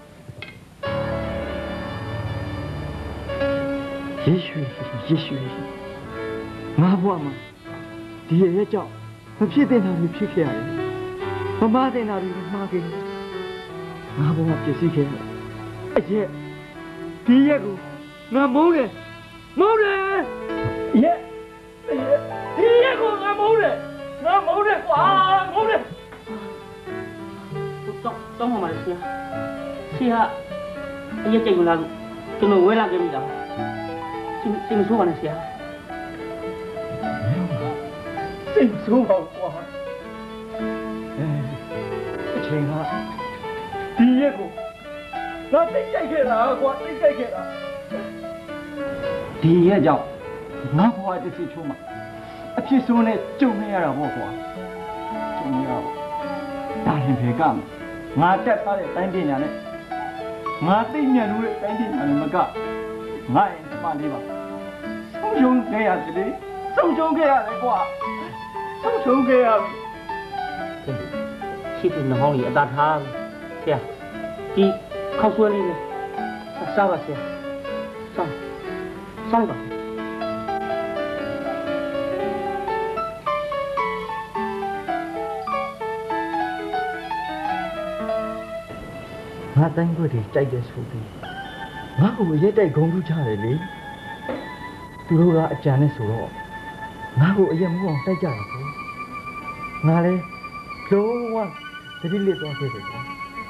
S3: ရစ်ရွှေငါဘွားမှာဒီရဲ့ကြောင့်မဖြစ်တဲ့နာတွေဖြစ်ခဲ့ရတယ်မမတဲ့နာတွေမှားခဲ့တယ်ငါဘွားပြည့်စည်ခဲ့တယ်အရက်ဒီရက်ကိုငါမုန်းတယ်ရက်ဒီရက်ကိုငါမုန်းတယ်ကွာမုန်းတယ်
S5: တောင်းပါမယ်ဆရာအရက်ကြိတ်မလားကျွန်တော်ဝဲလာခဲ့ပြီလားစိတ်မဆိုးပါနဲ့ဆရာ
S3: စိတ်ဆိုးပါကွာအချိန်ကဒီရက်ကိုငါသိကြိုက်ခဲ့တာကွာသိကြိုက်ခဲ့တာဒီရက်ကြောင့်ငါဘွားတစ်စီချိုးမှာအဖြစ်ဆိုးနဲ့ကြုံနေရတာပေါ့ကွာကြုံနေရတော့ဒါရင်ဖေကငါတက်ထားတဲ့တိုင်းပညာနဲ့ငါသိဉာဏ်လို့တဲ့တိုင်းပညာနဲ့မကငါရဲ့ဓမ္မလေးပါဆုံးရှုံးခဲ့ရတယ်လေဆုံးရှုံးခဲ့ရတယ်ကွာဆုံးရှုံးခဲ့ရပြီ
S5: ရှိတဲ့နှောင်းကြီးအသာထားဆရာဒီခေါက်ဆွဲလေးနဲ့စားပါဆရာစားပါ
S3: ငါတိုင်းခွက်တွေကြိုက်တယ်ဆိုပြီးငါ့ကိုရက်တိုက်ဂုံတူးချတယ်လေသူတို့ကအကြံနဲ့ဆိုတော့ငါ့ကိုအရက်မူအောင်တိုက်ကြတာပေါ့ငါလည်းလုံးဝသတိလစ်သွားခဲ့တယ်ကွာ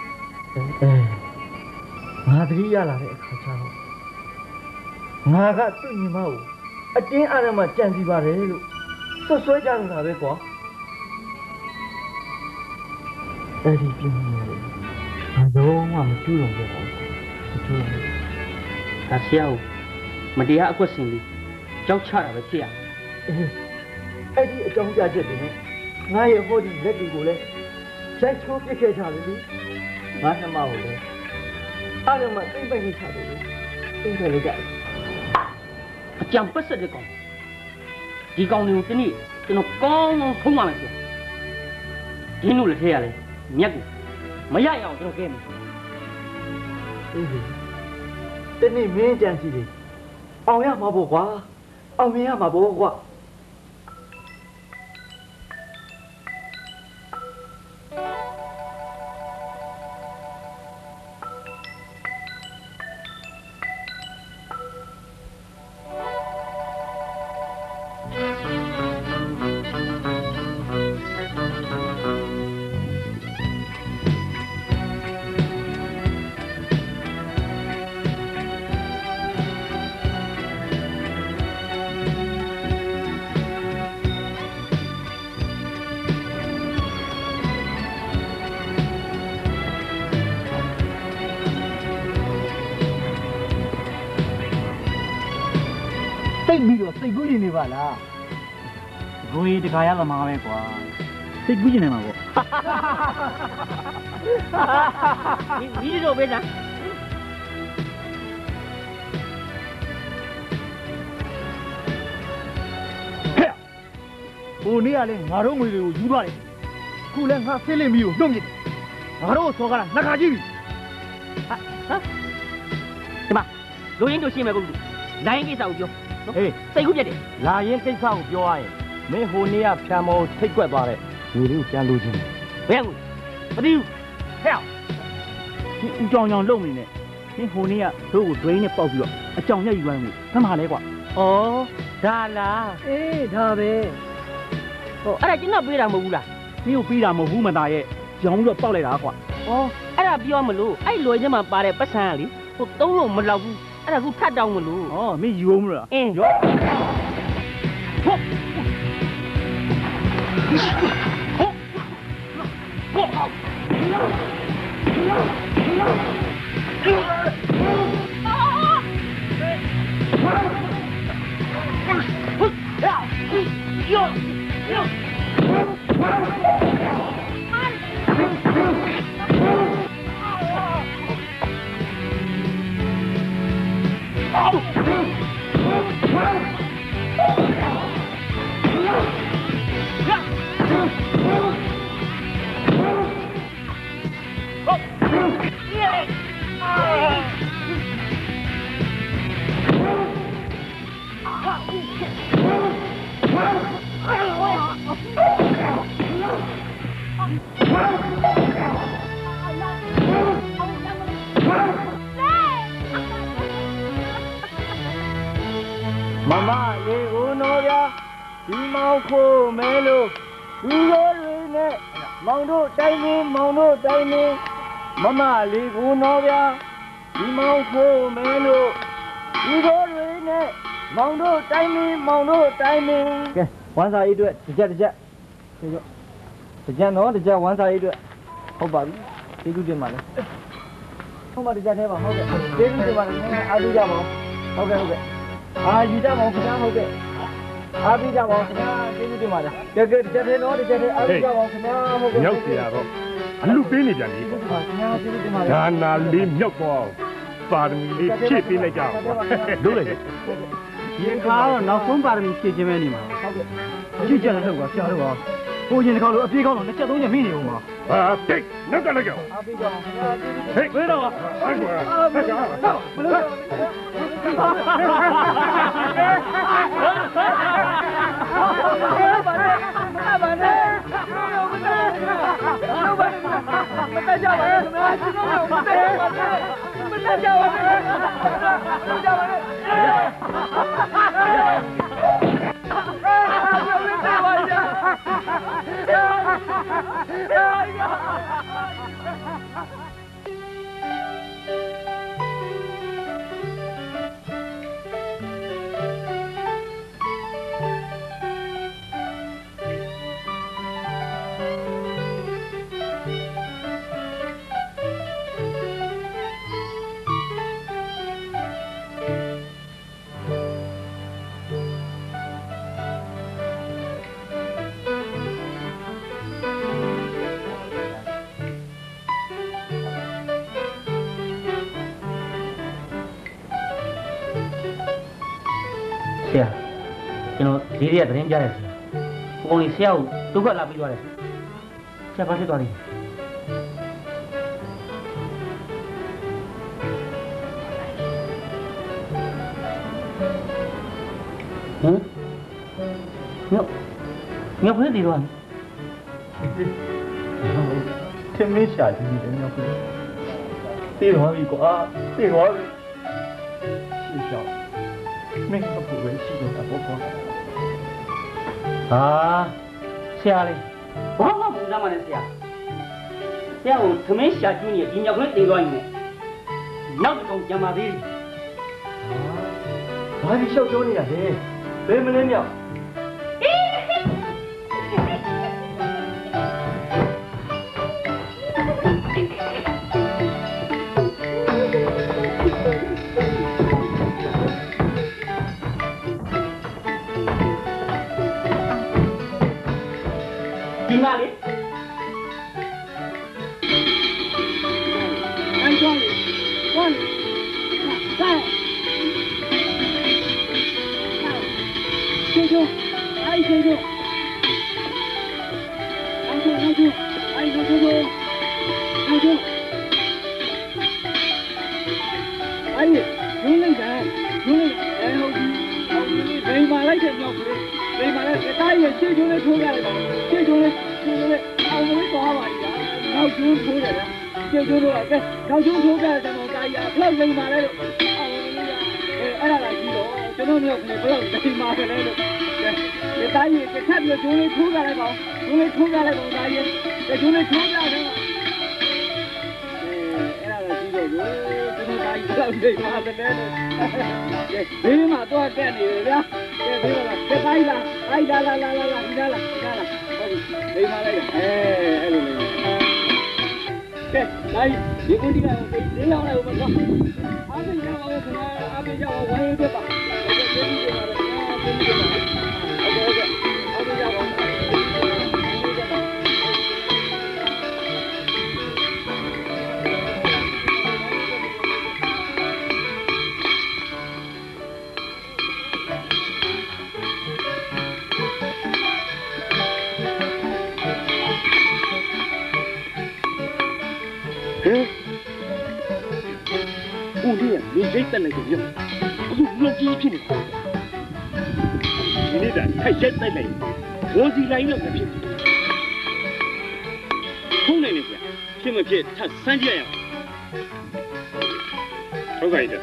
S3: ငါသတိရလာတဲ့အခါကျတော့ငါကသူ့ညီမကိုအတင်းအဓမ္မကြံစီပါတယ်လို့ဆွဆွဲကြတာပဲကွာ
S5: အဲ့ဒီပြင်းနေတယ်ဘာလို့မှမကျူးလွန်ခဲ့ပါဘူးမကျူးလွန်ဘူးဒါဆရာကိုမတရားအကွက်ဆင်ပြီးကြောက်ချတာပဲဖြစ်ရအဲ့ဒီအကြောင်းပြချက်တွေနဲ့ငါရဲ့ဟောဒီလက်တွေကိုလည်းရိုက်ချိုးပြစ်ခဲ့ကြတယ်လေငါနှမကိုလည်းအားလုံးမသိမ့်ပိုက်နေချတယ်လေသိမ့်တယ်လေကြအကြံပတ်ဆက်တဲ့ကောင်ဒီကောင်တွေကိုဒီနေ့ကျွန်တော်ကောင်းကောင်းထုံးပါမယ်ဆိုဒီနုလည်းထဲရလဲမြက်ကိုမရရအောင်ကျွန်တော်ကဲမယ်အေးတနေ့မင်းကြံစီတယ်အောင်ရမှာပေါ့ကွာအောင်မြင်ရမှာပေါ့ကွာပြီးတော့စိတ်ကူးရင်နေပါလားဂိုးကြီးတခါရလာမှာပဲကွာစိတ်ကူးရင်နေမှာပေါ့ဒီလိုပဲလားဟိုနေ့ကလည်းငါတို့ငွေတွေကိုယူသွားတယ်ခုလည်းငါဆင်းလင်းပြီးကိုနှုတ်မြစ်ငါတို့ဆောကလာနှစ်ခါကြည့်ပြီဒီမှာလူရင်းတို့ရှင်းမယ်ကုန်လိုင်းကိစ္စကိုပြောဟေးစိတ်ကူးပြတ်တယ်လာရင်ကိစ္စကိုပြောရရင်မင်းဟိုနေ့ကဖြံမောထိတ်ကွက်သွားတဲ့ငွေလေးကိုကြမ်းလို့ချင်းဘယ်ငွေမသိဘူးဟဲ့ဒီဦးကြောင်ကြောင်လုံနေနဲ့မင်းဟိုနေ့ကတို့ကိုဒွိန်းနဲ့ပေါက်ပြီးတော့အကြောင်ရက်ယူရမယ်သမှားလဲကွာဩဒါလားအေးဒါပဲဟိုအဲ့ဒါကျွန်တော်ပြေးတာမဟုတ်ဘူးလားမင်းကိုပြေးတာမဟုတ်ဘူးမသားရဲ့ကြောင်ပြီးတော့ပေါက်လိုက်တာကွာဩအဲ့ဒါပြောမလို့အဲ့လွယ်ချင်းမှာပါတဲ့ပတ်စံကလေဟိုသုံးလို့မလောက်ဘူးအဲ့ဒါခုထပ်တောင်းမလို့ဩမင်းယူအောင်မလားရောဟုတ်မမလေးကိုနော်ဗျာဒီမောင်ခိုးမဲလို့လူရိုးတွေနဲ့မောင်တို့တိုင်းနေမောင်တို့တိုင်းနေမမလေးကိုနော်ဗျာဒီမောင်ခိုးမဲလို့လူရိုးတွေနဲ့မောင်တို့တိုင်းနေမောင်တို့တိုင်းနေကဲဝမ်းစာရေးအတွက်တစ်ချက်ပြေတော့တစ်ချက်နော်တစ်ချက်ဝမ်းစာရေးအတွက်ဟုတ်ပါပြီကျေးဇူးတင်ပါလေဟုတ်ပါတစ်ချက်သေးပါဟုတ်ကဲ့ကျေးဇူးတင်ပါလေအားပေးကြပါဦးဟုတ်ကဲ့ယူကြပါဦးခင်ဗျာဟုတ်ကဲ့အားပေးကြပါဦးခင်ဗျာကျေးဇူးတင်ပါတယ်ကဲတစ်ချက်သေးနော်တစ်ချက်သေးအားပေးကြပါဦးခင်ဗျာဟုတ်ကဲ့မြောက်เสียတော့အလူပေးနေပြန်လေခင်ဗျာကျေးဇူးတင်ပါတယ်ဒါနာလေးမြောက်တော့ပါရမီလေးဖြည့်ပေးလိုက်ကြအောင်လို့လေဒီခါတော့နောက်ဆုံးပါရမီဖြည့်ခြင်းပဲနေမှာဟုတ်ကဲ့ကြည့်ကြတယ်လို့ကဆရာတို့ကကိုရင်တကောက်လို့အပြေးကောက်တော့2ချက်3ချက်မိနေဦးမှာဟာတိတ်နောက်ကလည်းကြောက်အားပေးကြပါဦးခင်ဗျာကျေးဇူးတင်ဟေးဘယ်တော့အဲ့ကွာဟဲ့ကြောက်ဘယ်လိုကျွန်တော်ဈေးတွေကသတင်းကြားတယ်ဆရာကိုကောင်ကြီးဆရာကိုဒုက္ခလာပြီးသွားတယ်ဆရာဘာဖြစ်သွားလဲဟမ်ညခွေးတည်တော့
S6: ထမင်းရှာကြည့်တယ်ညခွေးတည်သွားပြီကွာတည်သွားပြီရှေ့ရှောက်မင်းကဘယ်ရှိတော့တာပေါ့ကွာ
S5: ဟာဆရာလေးဘာမှမပူစားမနဲ့ဆရာကိုသမင်းရှာကျွေးနေဒီညခွေးတည်သွားရင်နောက်တော့ကြံပါသေးတယ်
S6: ဘာဒီလျှောက်ပြောနေတာလဲဘယ်မလဲမြောက်
S5: ဒီမလေး
S2: 哎，光里，在，舅舅，哎，舅舅，哎，舅，哎，舅，哎，舅舅，哎，舅，哎，用那个，哎，好，没马来些苗子，没马来些大爷，舅舅的出来了，舅舅的，啊，我们多好玩呀，好久出来了。舅舅说：“这高中出来怎么改呀？不要人马来了。”啊，我那个，来记了，这种苗子不要人马来了。这大爷，这看着兄弟出来了搞，兄弟出来了搞大爷，这兄弟出来了嘛。那个记了，这种大爷不要人马来了。这人马多少干的了？这大爷啦，来，你看了，人马来了，哎，来，你过去看，谁要来我们说，阿妹叫我可能，阿妹叫我玩一点吧，我这真的嘛的，真的嘛，OK，阿妹叫我。ဦးလေးကလူရိတ်တက်လိုက်တယ်ပြောအခုလူကြီးဖြစ်နေတယ်ဒီနေ့ကထိုက်ရိုက်တက်လိုက်ဘောစီလိုင်းတော့မဖြစ်ဘူးဖုန်းနိုင်နေဗျာဖြစ်မဖြစ်ထပ်စမ်းကြည့်ရအောင်ဟုတ်ကဲ့တော့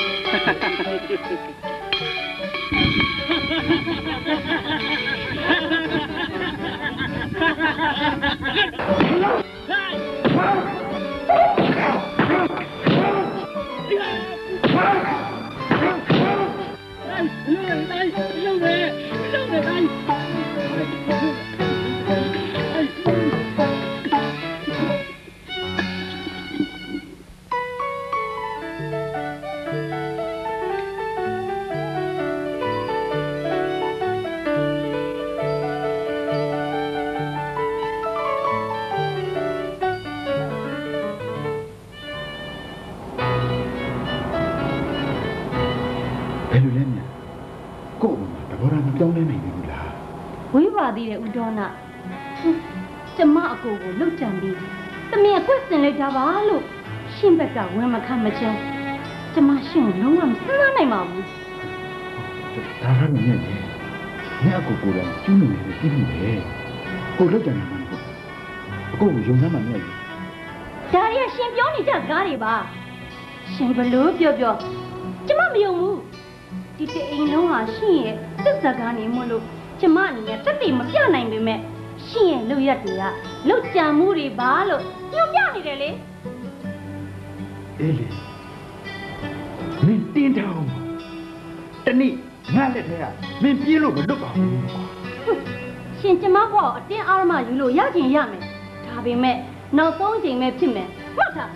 S8: ဝေးပါသေးတယ်ဦးဒေါနာကျမအကိုကိုလှုပ်ကြံပြီးတမင်အကွက်စင်လိုက်တာပါလို့ရှင်းဘက်ကဝင်မခမချင်းကျမရှင်းလုံးဝမစဉ်းစားနိုင်ပါဘူး
S7: ဒါကမင်းနဲ့ညအကိုကိုလည်းကျူးနေတယ်ပြည့်ပြီလေကိုလှုပ်ကြံနေမှာပေါ့အကိုကိုယုံစမ်းမှမရဘူး
S8: ဒါရီကရှင်ပြောနေကြစကားတွေပါရှင်ဘလို့ပြောကျမမယုံဘူးဒီတအိမ်လုံးဟာရှင်ရဲ့သစ္စာကနေမို့လို့ကျမအနေနဲ့တက်တည်မပြနိုင်ပေမဲ့ရှင်ရဲ့လူရက်တွေကလှုပ်ကြံမှုတွေပါလို့ညွှန်ပြနေတယ်လေ
S7: အေးလေမင်းတင်းထောင်တနေ့ငါလက်ထဲကမင်းပြေးလို့မလွတ်ပါဘူး
S8: ရှင်ကျမဘောအတင်းအားမယူလို့ရချင်ရမယ်ဒါပေမဲ့နောက်ဆုံးချိန်ပဲဖြစ်မယ်ဟုတ်တာ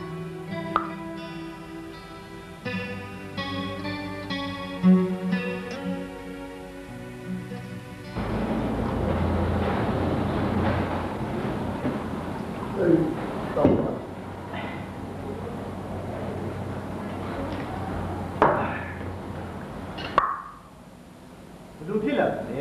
S6: လူဖြစ်လာတ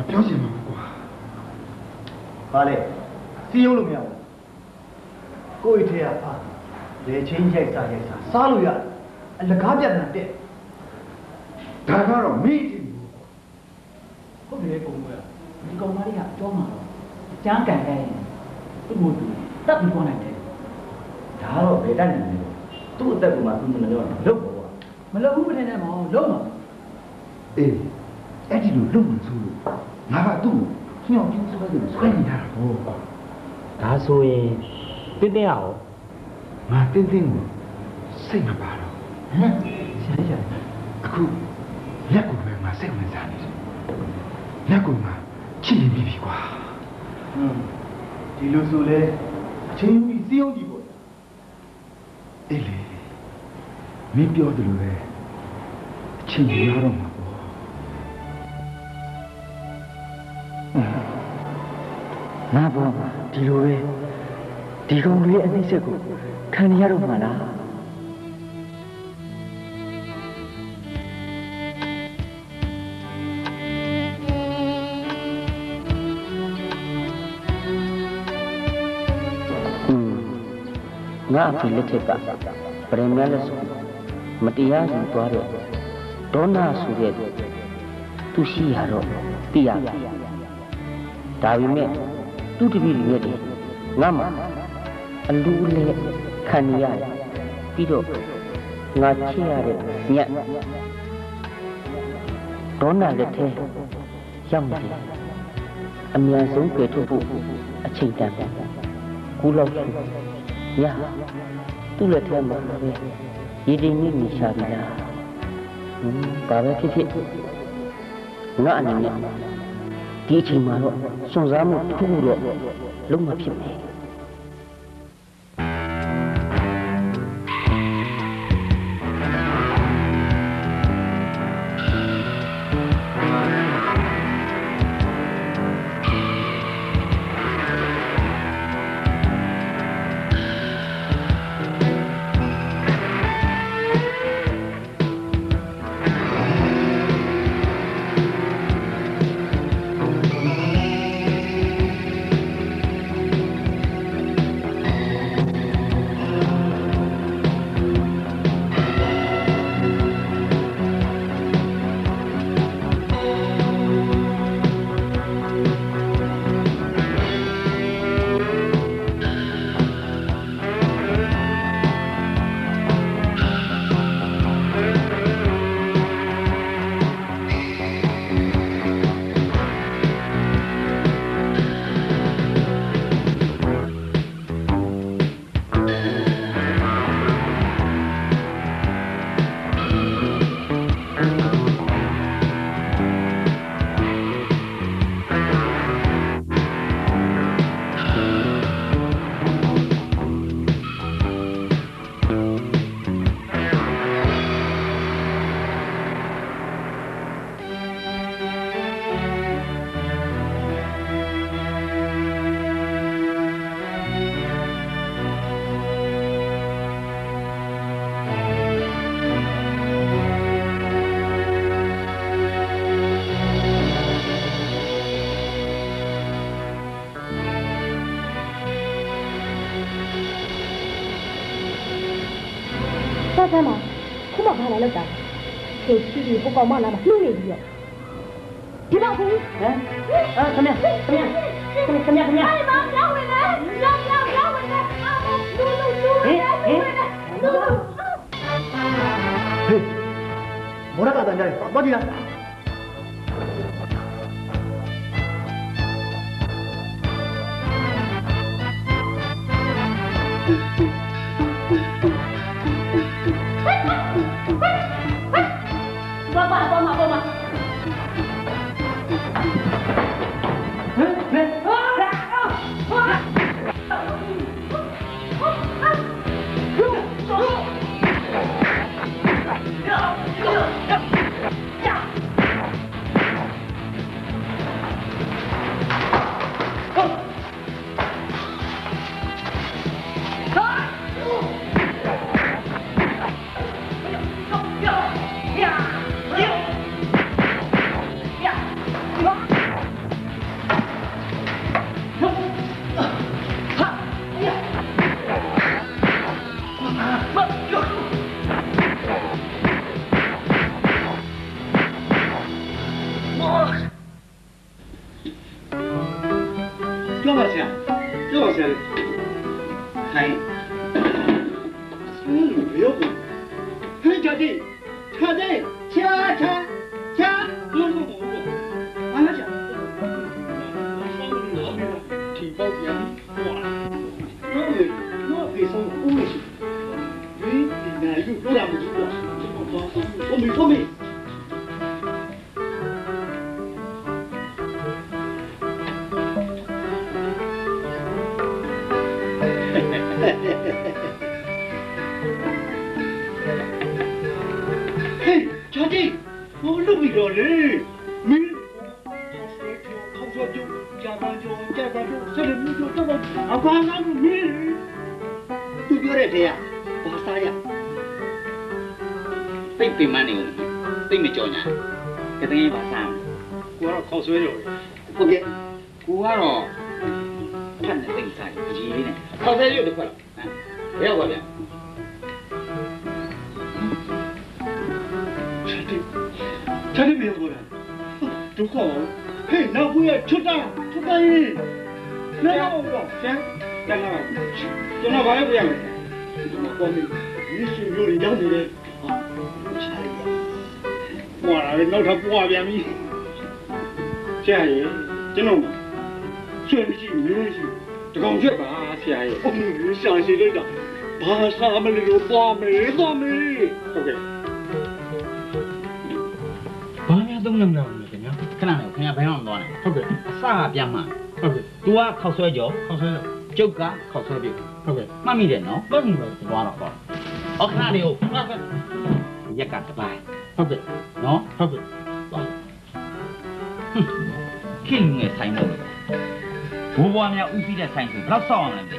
S7: ပြောချင်မှာကွာ
S3: ဘာလဲစီးရုံးလို့မရဘူးကိုယ့်ရဲ့ထဲကဖာလေချင်းရိုက်စားလို့ရတယ်အလကားပြတ်တာတဲ့
S7: ဒါကတော့မင်းကြည့်
S5: ဟုတ်တယ်ကုံကဒီကောင်မလေးကအကျောင်းမှာတော့အကျန်းကန်တိုင်းသူ့ကိုသူတက်ပြီးပေါ်နိုင်တယ်ဒါတော့ဘယ်တတ်နိုင်လဲသူ့အသက်ကမှသူမလို့လုပ်ပေါ့ကွာမလုပ်ဘူးမနေနဲ့မောင်လုံးမှာ
S7: အေးအဲ့ဒီလိုလုပ်မှဆိုလို့ငါကသူ့ကိုညှောင်းကျင်းဆွဲနေဆွဲနေတာဟော
S5: ဒါဆိုရင်တင်းတင်းအောင်
S7: ငါတင်းတင်းကိုစိတ်မပါတော့
S5: ဟမ်ရှာ
S7: အခုလက်ကိုပဲငါစိတ်ဝင်စားနေတယ်လက်ကိုငါချစ်နေပြီကွာ
S3: ဒီလိုဆိုလဲအချင်းကြီးစီးရုံးကြည့်ပေါ့
S7: အေးလေမင်းပြောတယ်လို့ပဲအချင်းကြီးရတော့မှာပေါ့
S5: ငါဘောဒီလိုပဲဒီကောင်လေးအနှိမ့်ဆက်ကိုခံရတော့မှာလားငါအဖေလက်ထက်ကဗရမလဲဆိုမတရားယူသွားတော့ဒေါနာဆိုတဲ့သူရှိရတော့သိရပြီဒါပေမဲ့သူ့တပည့်တွေနဲ့ငါမှအလူလေခံရတယ်ပြီးတော့ငါချစ်ရတဲ့ညက်ဒေါနာလက်ထဲရောက်နေတယ်အမြန်ဆုံးပြေထုတ်ဖို့အချိန်တန်တယ်ကူလောက်ရှိညသူ့လက်ထဲမှာပဲရည်တည်နေရှာပြီလားဘာပဲဖြစ်ဖြစ်ငါအနေနဲ့ဒီအချိန်မှာတော့စွန့်စားမှုတစ်ခုတော့လုံးမဖြစ်ဘူး
S8: ဆန်းပါခုမှဘာလာလောက်တာချိုချီပြီးဟိုကောင်မလာမှနှုတ်နေပြီးတော့ဒီတော့ဘူးဟမ်ခမရအဲ့မပြောင်းဝင်လေပြောင်းဝင်လေအာလူဟေး
S3: မောရကတန်ကြတယ်တော့ဒီလား
S8: Yeah.
S2: ပြောပါဆရာပြောပါဆရာထိုင်ဆင်းလို့ပြောပါဟဲ့ကြည်ထားတယ်ချာလို့လို့ဘာလဲချာဒီပေါက်ပြန်ဟွာတော့ဒီဆုံးဦးမရှိဒီနာယူတော့ရမှာဘူးကွာဖုန်းမီတော့လေမင်းခေါင်းဆွဲကြကြာကန်ကြဆက်လို့မျိုးတော့အကွာငါ့ကိုမင်းသူပြောတဲ့တဲ့ကဘာစားရသိပ်ပင်မနေဦးသိပ်မကြော်ညာကတည်းကဘာစားကိုကတော့ခေါင်းဆွဲရောဟုတ်ကဲ့ကိုကတော့ဖတ်နေသိပ်စားကြီးလေးနဲ့ခေါင်းဆွဲရုပ်တစ်ခွက်ဘယ်ရောက်ပါဗျာချက်တိမြေပေါ်လာဒုက္ခဟေးနောက်ဘူးရချွတ်တာရေးနေတော့တော့ဆန်းတန်းလာကျွန်တော်ဘာလဲပြရမလဲပေါ်နေဒီရှင်မျိုးတွေရောက်နေတယ်ပွာလာတယ်နောက်ထပ်ပွာပြန်ပြီဆရာကြီးကျွန်တော်ဆွေးမရှိဘူးလေးရှိတကောင်ချက်ပါဆရာကြီးရှာရှိလိုက်တာဘာစားမလို့ပွာမယ်ဟုတ်ကဲ့ဘာများသုံးလုံးတော့ခင်ဗျာခဏလေးခင်ဗျာဘယ်တော့မှသွားနိုင်ဟုတ်ကဲ့အစကပြန်မှဟုတ်ကဲ့ तू ကခောက်ဆွဲကြောကျုပ်ကခောက်ဆွဲပြုတ်ဟုတ်ကဲ့မှတ်မိတယ်နော်မှတ်မိပါသွားတော့ပေါ့အခဏလေးကိုရက်ကတပိုင်းဟုတ်ကဲ့နော်ဟုတ်ကဲ့ခင်ငယ်ဆိုင်တော့ဘိုးဘွားများဦးစီးတဲ့ဆိုင်ဆိုဘယ်တော့စောက်အောင်လဲ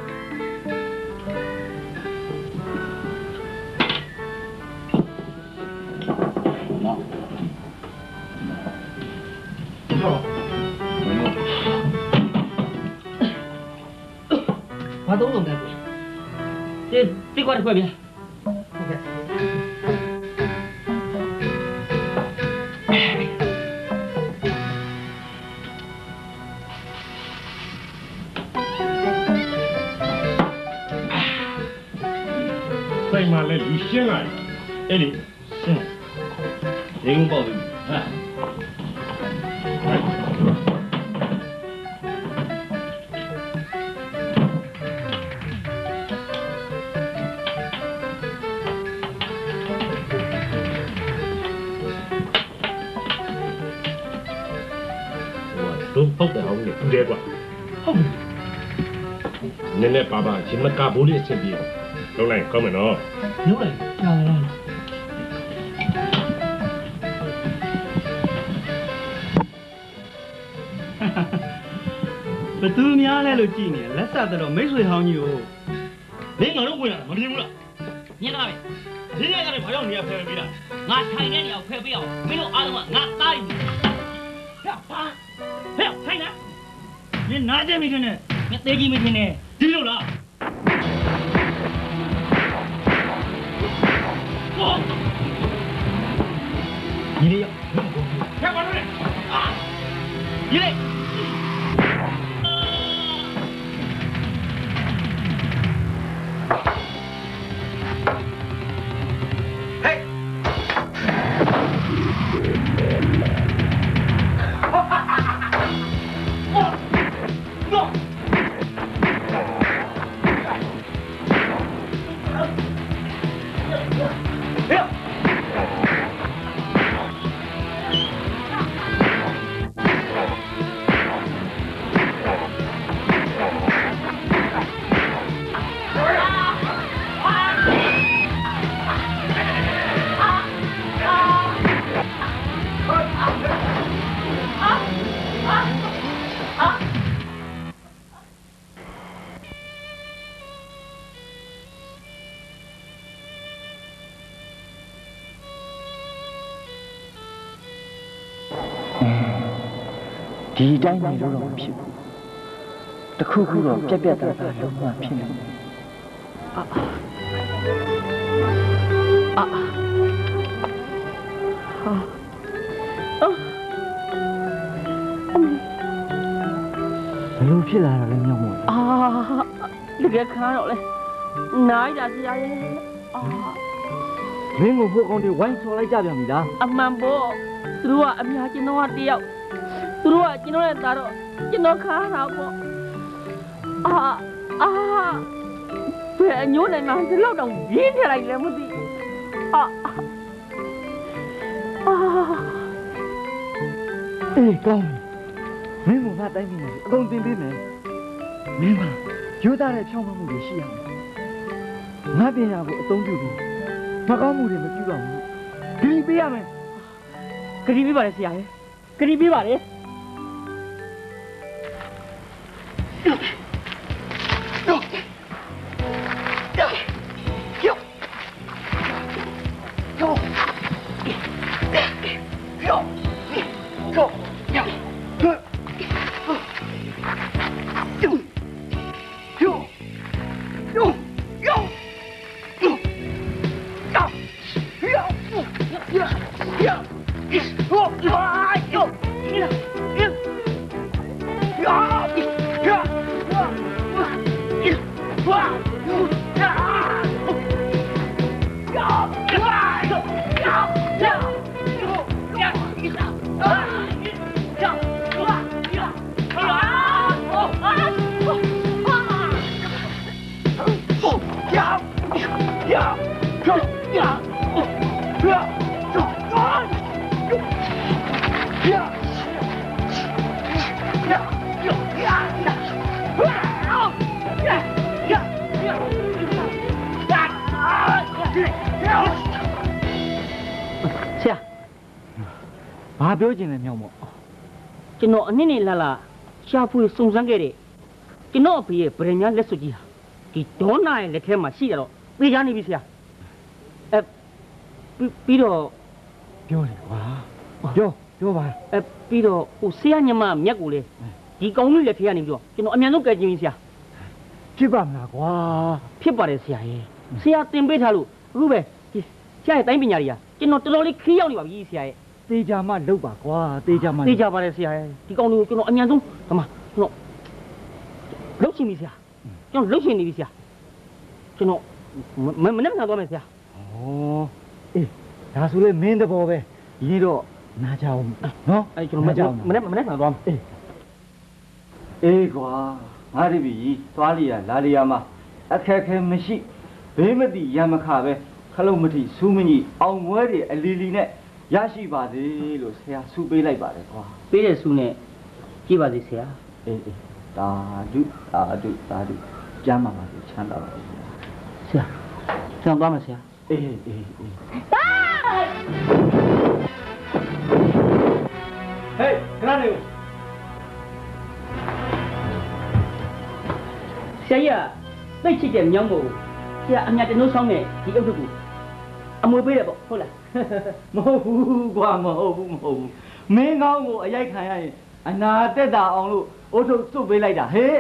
S2: ဘာတော့လုံးတယ်တိကွာတစ်ခွက်ဗျာဟုတ်ကဲ့
S6: ဆိုင်မှာလည်းလူရှင်းလိုက်အဲ့ဒီရှင်းရေကုန်ပေါ့ပြီဟာ都泡得好呢，不对吧？好。နည်းနည်းပါပါရှင်မကဘိုးလေးအဆင်ပြေလုံးလိုက်ကောင်းမယ်နော်
S5: လုံးလိုက်ကြောင်လားဘသူများလဲလို့ကြည့်နေလက်ဆက်တော့မိတ်ဆွေဟောင်းကြီးကို
S6: မင်းငါတို့ဝင်လာမမြင်ဘူးလား
S5: မြင်တာပဲဒီနေ့ကလည်းဘာကြောင့်နေရာဖယ်ပေးတာငါထိုင်နေနေအောင်ဖယ်ပေးအောင်မင်းတို့အားလုံးကငါသားရီဟဲ့ပါဟဲ့ထိုင်လားမင်းနားကြမိခင်နဲ့မသေးကြီးမိခင်နဲ့ဒီလိုလားညီလေးရောက်ဖယ်ပါလို့လေညီလေး
S9: ဒီတိုင်းနေလို့တော့မဖြစ်ဘူးတခုခုတော့ပြက်ပြက်သားသားလုံးဝဖြစ်နေဘလို့ဖြစ်လာတာလဲမြောက်မို့
S5: တကယ်ခါတော့လေနိုင်တာဆရာရဲ့
S9: မင်းကိုဟိုကောင်တွေဝိုင်းဆော်လိုက်ကြပြန်ပြီလား
S5: အမှန်ပေါ့သူတို့ကအများကျွန်တော်ကတယောက်သူတို့ကကျွန်တော်ရဲ့သားတော့ကျွန်တော်ခါတာပေါ့ဘယ်အညိုးနိုင်မှဒီလောက်တော့ရင်းထလိုက်လဲမသိ
S9: အေးကောင်းမင်းကငါတိုင်းနေအကုန်တင်ပေးမယ်မင်းမရိုးသားတဲ့ဖြောင်းမှုတွေရှိရမယ်ငါပညာကိုအသုံးပြုပြီးမကောင်းမှုတွေမပြုတော့ဘူးဂရီပေးရမယ်
S5: ဂရီပေးပါလေဆရာရဲ့ဂရီပေးပါလေ
S9: ဘာပြောချင်လဲမြောက်မို့
S5: ကျွန်တော်အနည်းနဲ့လာရှာဖွေစုံစမ်းခဲ့တဲ့ကျွန်တော်အဖေရဲ့ဗရင်များလက်စွပ်ကြီးဟာဒီဒေါနာရဲ့လက်ထဲမှာရှိရတော့ပြေးကြနေပြီဆရာပြီးတော့
S9: ပြောလေကွာပြောပါ
S5: ပြီးတော့ဟိုဆရာညမမြက်ကိုလေဒီကောင်းလေးလက်ထဲကနေပြီးတော့ကျွန်တော်အမြန်ဆုံးကယ်ခြင်းဆရာ
S9: ဖြစ်ပါမလားကွာ
S5: ဖြစ်ပါတယ်ဆရာရဲ့ဆရာတင်ပေးထားလို့အခုပဲဒီဆရာရဲ့တိုင်းပညာတွေကကျွန်တော်တော်တော်လေးခီးရောက်နေပါပြီဆရာရဲ့
S9: တေချာမှလုတ်ပါကွာတေချာ
S5: ပါတယ်ဆရာရဲ့ဒီကောင်းလေးကိုကျွန်တော်အမြန်ဆုံးဟမကျွန်တော်လုတ်ချင်ပြီဆရာကျွန်တော်လုတ်ချင်နေပြီဆရာကျွန်တော်မနေ့ကသွားမယ်ဆရာ
S9: အေးဒါဆိုလေမင်းတဘောပဲရင်းတော့နာကြအောင်နော်
S5: ကျွန်တော်မနေ့ကသွားမယ်
S9: အေးကွာငါတပည့်သွားလျာလာလျာမှာအခက်ခဲမရှိဘေးမတိရမခပဲခလုံးမတိစူးမကြီးအောင်ပွဲတွေအလီလီနဲ့ရရှိပါစေလို့ဆရာဆူပေးလိုက်ပါတယ်ကွာ
S5: ပေးတဲ့ဆူနဲ့ကြည့်ပါစေဆရာ
S9: အေးတာဓုကျမ်းပါပါချမ်းသာပါစေ
S5: ဆရာကျွန်တော်သွားမယ်ဆရာ
S9: အေးဟေးခဏနေ
S5: ဆရာသိချစ်တဲ့မြောင်းကိုဆရာအမြတ်တနိုးဆောင်တဲ့ဒီအုပ်စုကိုအမွေပေးတယ်ပေါ့ဟုတ်လား
S9: မဟုတ်ဘူးကွာမဟုတ်ဘူးမင်းကောင်းကိုအရိုက်ခံရရင်အနာတက်တာအောင်လို့အုတ်ထုတ်စွတ်ပေးလိုက်တာဟေး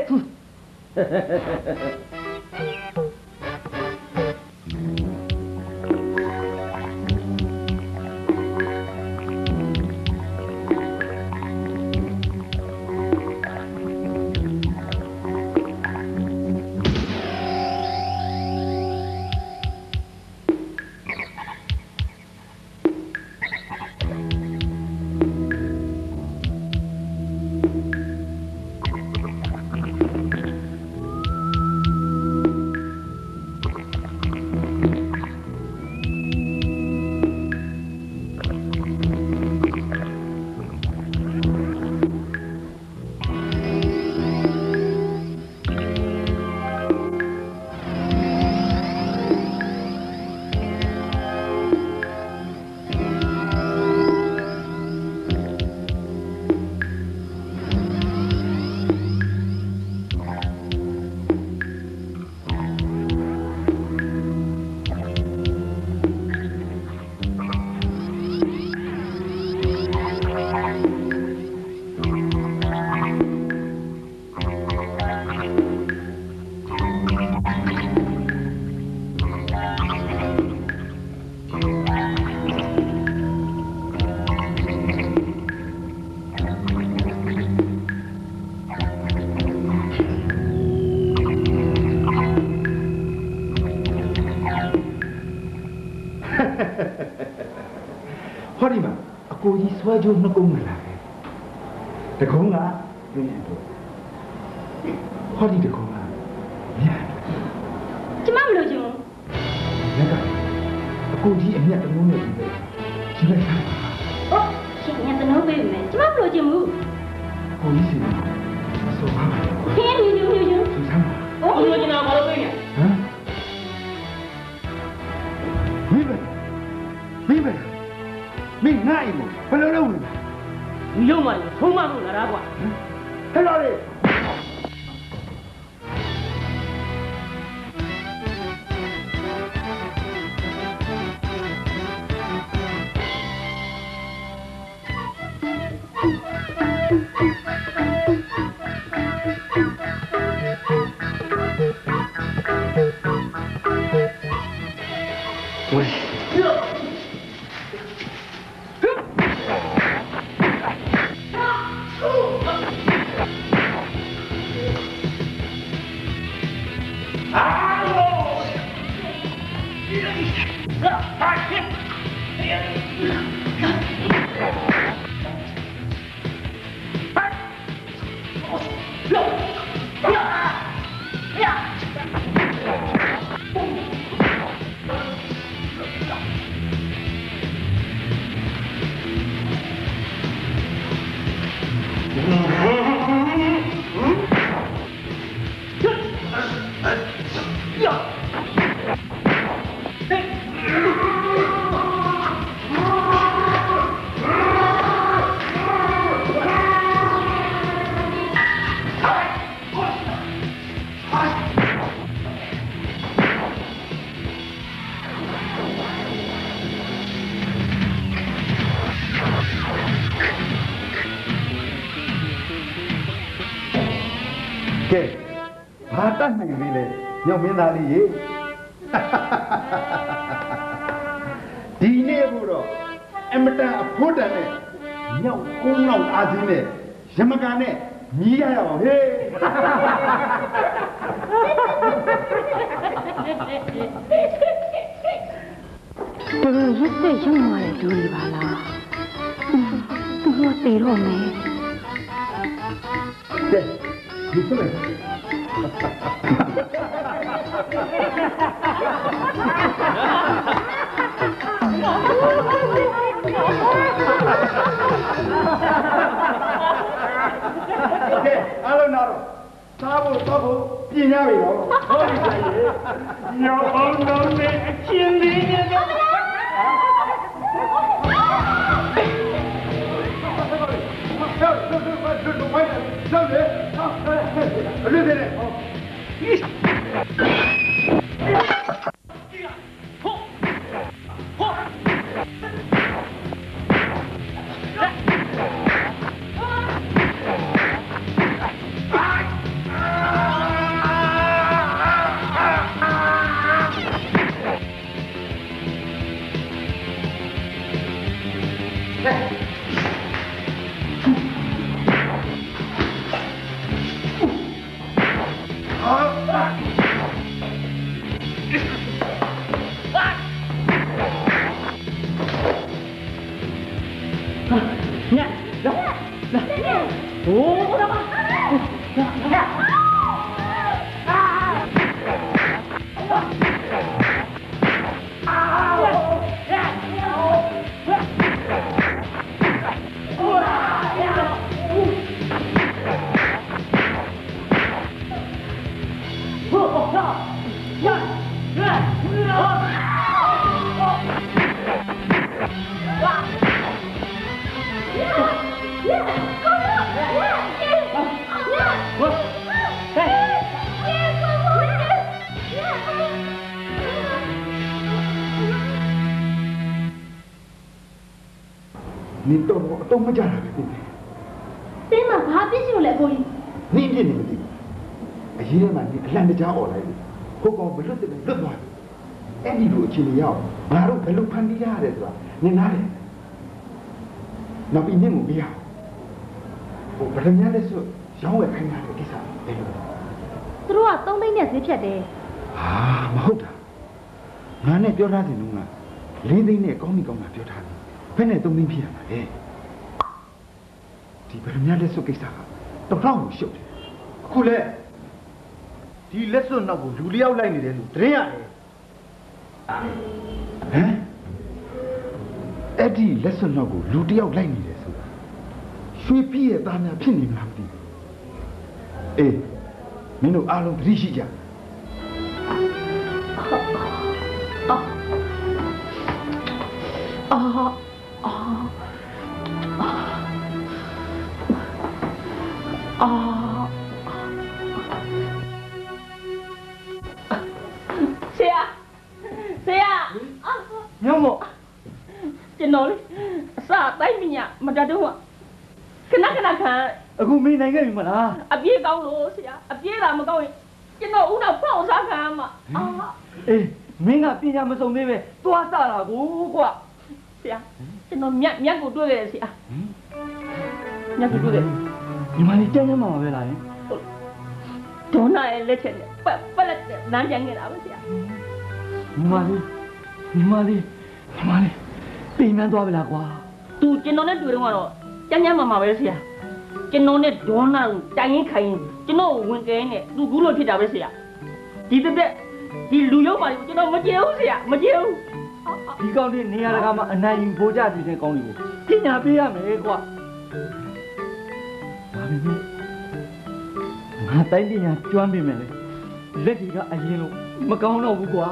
S7: ဆွဲကြိုးနှစ်ကုန်းလာတယ်တကုန်းကပြင်းတယ်တို့ဟောဒီတကုန်းကညံ့
S8: ကျမမလို့ချင်ဘူး
S7: လက်ကအကူကြီးအမျက်တမိုးနဲ့ပြီးပဲဒီလိုက်သား
S8: ဟုတ်ရှင်ညတနိုးပေးမယ်ကျမမလို့ချင်ဘူး
S7: ကိုကြီးစီမဆိုပါဘူး
S8: ခင်းညူ
S7: သူစမ်းပါ
S5: ဟုတ်လို့ကျင်တာဘာလို့သိနေ
S7: ဟမ်မင်းငါ့အိမ်ကိုဘယ်လိုလုပ်လဲ
S5: ဒီလုံးမှထုံးမလို့လာတာကွာ
S7: ဟဲ့တော်လေးကဲဘာတတ်နိုင်သေးလဲညောင်မင်းသားလေးရေဒီနေ့ဘူးတော့အမတန်အဖို့တန်နဲ့ညောင်ကုန်းလောက်အားစင်းနဲ့ရမကန်နဲ့မြည်ရအောင်ဟေး
S8: တော်တော်ရက်တဲ့ရုံမာတဲ့ဒူရီပါလားသူကတေတော့မယ်
S7: ကဲဒီစလိုက်โอเคအားလုံးနားတော့စားဖို့တော့ဖို့ပြင်ရပြီတော့ဟုတ်ပြီဆိုင်ရေညောင်းအောင်တော့နဲ့အချင်းလေးနဲ့တော့နင်တော့အတော့မကြတာပဲဖြစ်တယ်
S8: ။တင်းမှာဘာပြစ်ရှိလို့လဲကိုကြီး
S7: ။နင်ပြစ်နေမသိဘူး။အရေးထဲမှာနင်အလန့်တကြားអော်လိုက်တယ်။ဟိုကောင်ဘလွတ်တယ်လွတ်သွားတယ်။အဲ့ဒီလိုအခြေအနေရောက်ငါတို့ဘယ်လိုဖန်တီးရရတယ်ဆိုတာနင်နားလေ။နောက်ပြီးနင်ကိုမရဘူး။ဟိုဗလများလဲဆိုရောင်းဝယ်ခိုင်းတာတဲ့ကိစ္စဘယ်လိုလဲ
S8: ။သူတို့က3သိန်းနဲ့ဈေးဖြတ်တယ်
S7: ။ဟာမဟုတ်တာ။ငါနဲ့ပြောထားတယ်နုံးက4သိန်းနဲ့ကောင်းပြီကောင်းတာပြောထားတယ်။ဘယ်နဲ့3သိန်းဖြစ်ရမှာလဲ။ဒီဗရမ ्या လက်စွပ်ကိစ္စကတော့တော့ကိုရှုပ်တယ်အခုလဲဒီလက်စွပ်နောက်ကိုလူလျောက်လိုက်နေတယ်လို့သတင်းရတယ်ဟမ်အဲ့ဒီလက်စွပ်နောက်ကိုလူတယောက်လိုက်နေတယ်ဆိုတာရွှေပြည့်ရဲ့သားများဖြစ်နေမလားမသိဘူးအေးမင်းတို့အားလုံးသတိရှိကြ
S5: ညောင်းမို့ကျွန်တော်လေအစတိုင်းမညာမတတ်တော့ခဏခါ
S9: အခုမင်းနိုင်ခဲ့ပြီမလား
S5: အပြေးကောင်းလို့ဆရာအပြေးတာမကောင်းရင်ကျွန်တော်ဦးတော့ဖောက်စားခံမှာ
S9: အေးမင်းကပညာမစုံသေးပဲသွားစတာကိုကွာ
S5: ဆရာကျွန်တော်မြတ်ကိုတွေ့ခဲ့တယ်ဆရာမြတ်ကိုတွေ့ခဲ့
S9: ညီမလေးတန်းတန်းမှာပဲလားယင်
S5: ဒေါနာရဲ့လက်ချက်နဲ့ပက်လက်နမ်းပြန်နေတာပဲဆရာ
S9: ညီမလေးပိန်မှန်းသွားပြီလားကွာ
S5: သူကျွန်တော်နဲ့တွေ့တော့ကတော့ကျန်းမာပဲဆရာကျွန်တော်နဲ့ဒေါနာကိုတိုင်ရင်ခိုင်ကျွန်တော်ကိုဝင်ကဲနေသူကူးလို့ဖြစ်တာပဲဆရာဒီတက်ဒီလူရုပ်ပါကျွန်တော်မကြည့်ဘူးဆရာမကြည့်ဘူး
S9: ဒီကောင်းလေးနေရာတကာမှာအနိုင်ယူဖို့ကြတည်တဲ့ကောင်းလေးကိုပညာပေးရမယ်ကွာဒါပေမဲ့ငါတိုင်းပညာကျွမ်းပြီမယ်လေလက်ကြီးကအရင်လို့မကောင်းတော့ဘူးကွာ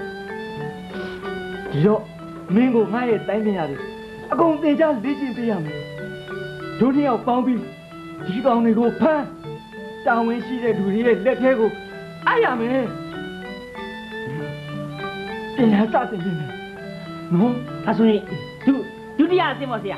S9: ဒီတော့မင်းကိုငါရဲ့တိုင်းပညာတွေအကုန်သင်ကြားလေ့ကျင့်ပေးရမယ်တို့နှစ်ယောက်ပေါင်းပြီးဒီကောင်းတွေကိုဖမ်းတာဝန်ရှိတဲ့လူတွေရဲ့လက်ထဲကိုအားရမယ်ပညာစတင်ပြီမယ်နော်
S5: ဒါဆိုရင်ဒုတိယအဆင့်ပါဆရာ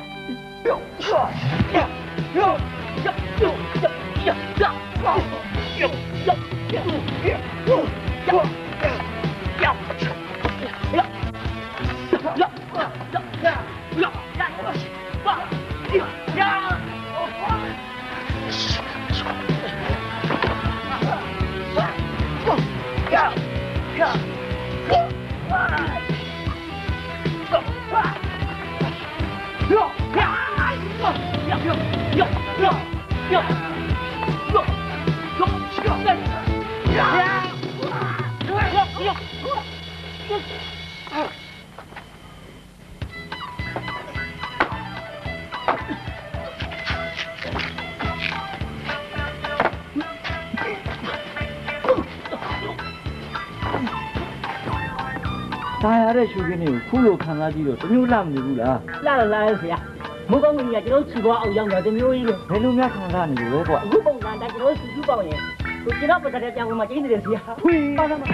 S9: ဒါရတဲ့ရှုခင်းတွေကိုခုလိုခံစားကြည့်တော့တမျိုးလှမနေဘူးလား
S5: လှဆရာမိုးကောင်းကြီးကကျွန်တော်ခြေပေါ်အောင်ရောက်တော့တမျိုးကြီးပဲ
S9: ဘယ်လိုများခံစားနေလဲကွာ
S5: အခုပုံစံတိုင်းကျွန်တော်စုပေါင်းရင်ကျွန်တော်ပတ်သက်တဲ့ပြန်ဝင်မှာကျင်းနေတယ်ဆရာ
S9: ဟွေပါလာမ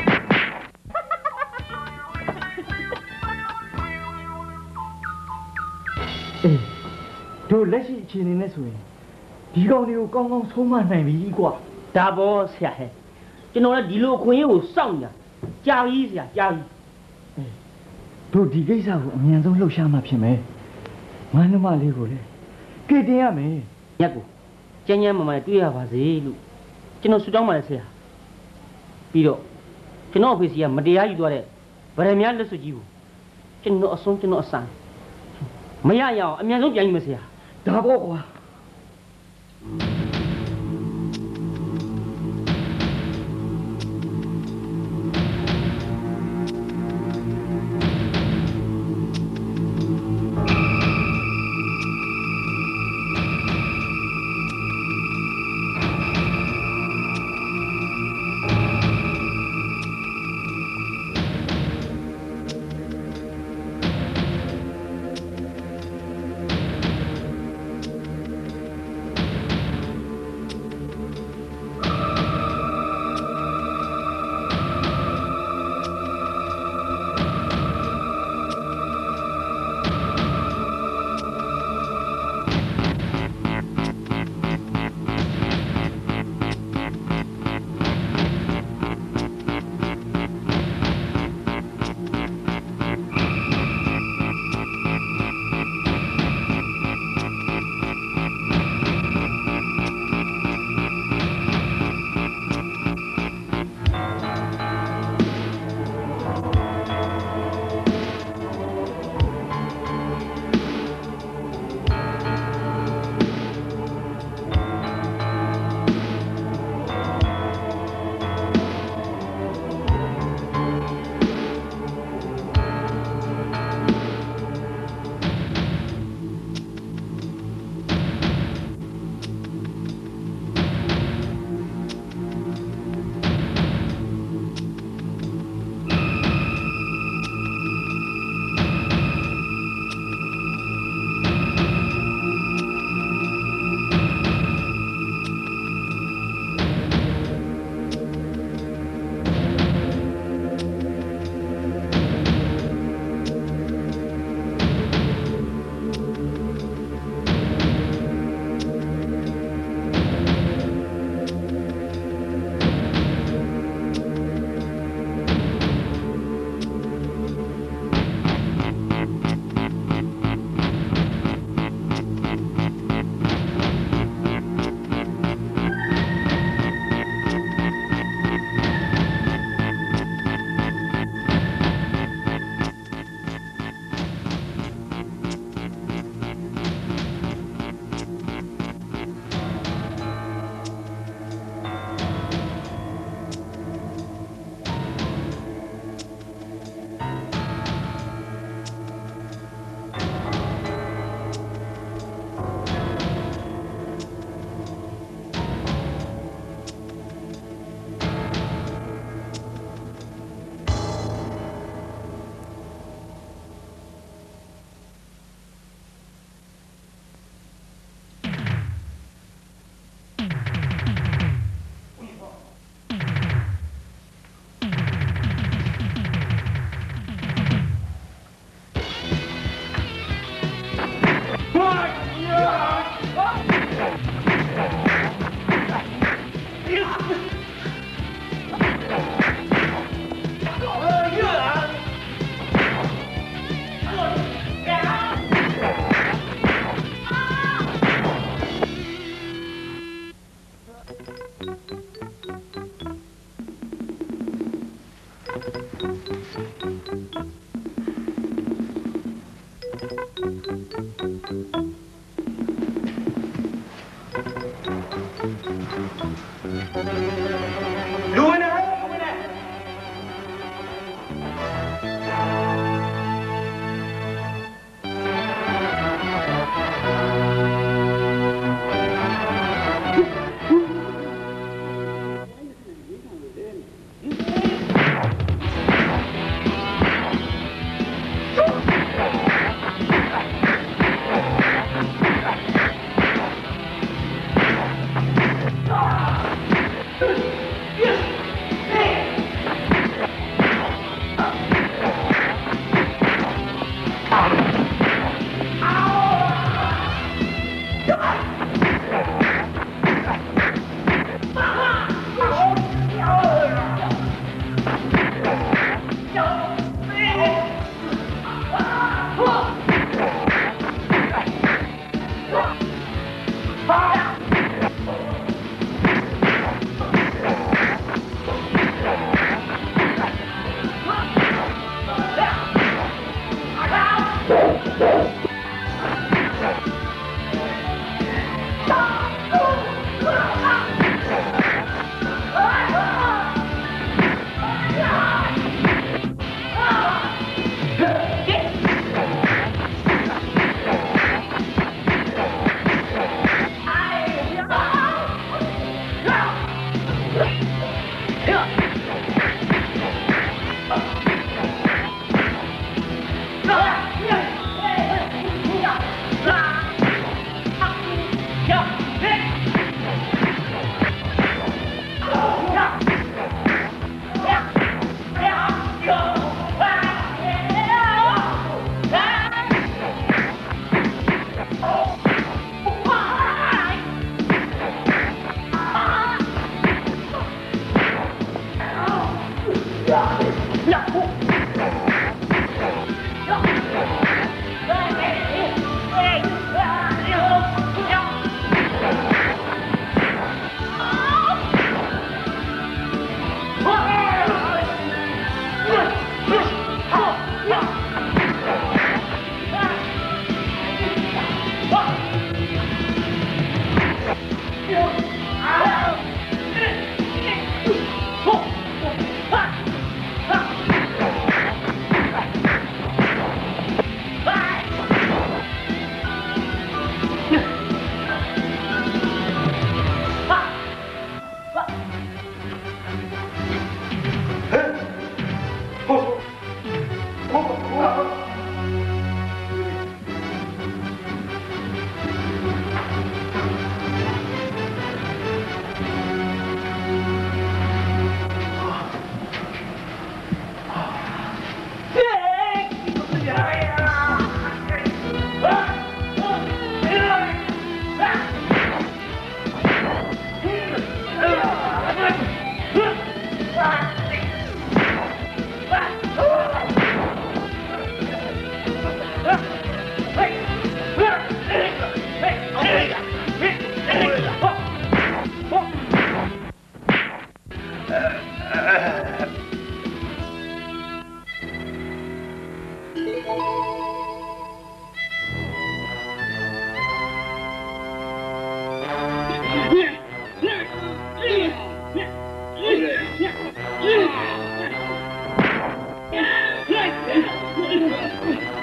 S9: အေးတို့လက်ရှိအခြေအနေနဲ့ဆိုရင်ဒီကောင်တွေကိုကောင်းကောင်းဆုံးမနိုင်ပြီကွာ
S5: ဒါပေါ်ဆရာဟဲ့ကျွန်တော်လည်းဒီလိုအခွင့်အရေးကိုစောင့်နေတာကြာပြီဆရာကြာပြီ
S9: တို့ဒီကိစ္စကိုအမြန်ဆုံးလှုပ်ရှားမှဖြစ်မယ်မန္တမလေးကိုလေကဲတင်ရမယ်
S5: ညက်ကိုကျန်းကျန်းမာမာတွေ့ရပါစေလို့ကျွန်တော်ဆုတောင်းပါတယ်ဆရာပြီးတော့ကျွန်တော်အဖေစီကမတရားယူသွားတဲ့ဗရမ ्या လက်စွပ်ကြီးကိုကျွန်တော်အဆုံးကျွန်တော်အဆန်မရရအောင်အမြန်ဆုံးပြန်ယူမယ်ဆရာ
S9: ဒါပေါ့ကွာ
S3: လူဝင်တယ်လူဝင်တယ်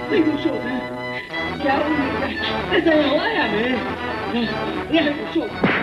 S2: 你